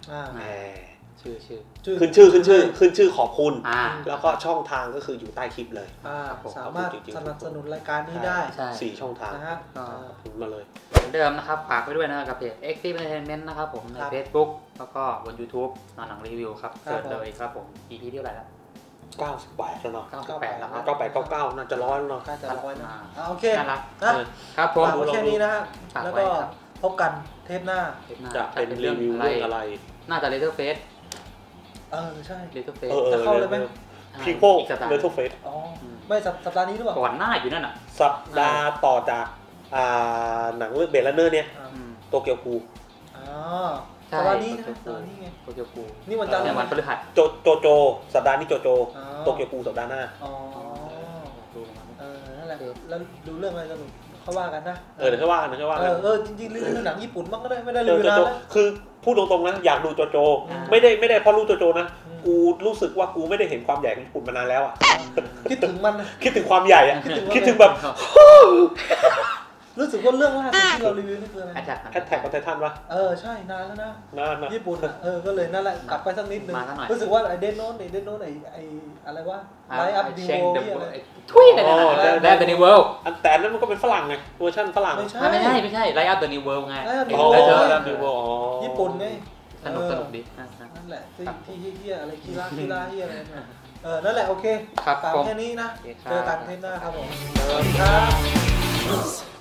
ขึ้นชื่อขอบคุณแล้วก็ช่องทางก็คืออยู่ใต้คลิปเลยสามารถสนับสนุนรายการนี้ได้ 4 ช่องทางนะฮะมาเลยเหมือนเดิมนะครับฝากไว้ด้วยนะครับเพจ Active Entertainment นะครับผมใน Facebook แล้วก็บน YouTube หนังรีวิวครับเสิร์ชเลยครับผม EP ที่เท่าไหร่แล้ว 98แล้วเนาะ 98แล้วครับ 98 99น่าจะ100แล้วเนาะน่าจะ100นะโอเคน่ารักครับผมแค่นี้นะฮะแล้วก็พบกันเทปหน้าจะเป็นรีวิวเรื่องอะไรน่าจะ Letterface ใช่ Letterface จะเข้าเลยไหมพีโป้Letterface ไม่สัปดาห์นี้หรือเปล่าก่อนหน้าอยู่นั่นน่ะสัปดาห์ต่อจากหนังเรื่องเบลเลอร์เนี่ยโตเกียวคูสัปดาห์นี้นะนี่ไงโตเกียวคูนี่วันจันทร์วันพฤหัสโจสัปดาห์นี้โจโตเกียวคูสัปดาห์หน้านั่นแหละแล้วดูเรื่องอะไรสนุกเขาว่ากันนะเดี๋ยวเขาว่ากันจริงๆรีวิวหนังญี่ปุ่นมันก็ได้ไม่ได้รีวิวนานแล้วคือพูดตรงๆนะอยากดูโจโจไม่ได้เพราะรู้โจโจนะกูรู้สึกว่ากูไม่ได้เห็นความใหญ่ของญี่ปุ่นมานานแล้วอ่ะคิดถึงมันคิดถึงความใหญ่อ่ะคิดถึงแบบรู้สึกว่าเรื่องล่าสุดที่เรารีวิวนี่คืออะไรแฮชแท็กของไททันปะใช่นานแล้วนะนานญี่ปุ่นก็เลยนั่นแหละกลับไปสักนิดนึงรู้สึกว่าไอเดนโน้นไออะไรวะไลฟ์อัพดีโวอะไรทุยอะไรนะไลฟ์อัพเดอะนิวเวิลด์แต่นั้นมันก็เป็นฝรั่งไงเวอร์ชันฝรั่งไม่ใช่ไลฟ์อัพเดอะนิวเวิลด์ไงญี่ปุ่นไงสนุกดีนั่นแหละที่เฮียอะไรกีฬาเฮียอะไรนั่นแหละโอเคฝากแค่นี้นะเจอกันเทปหน้าครับผมสวัสดีครับ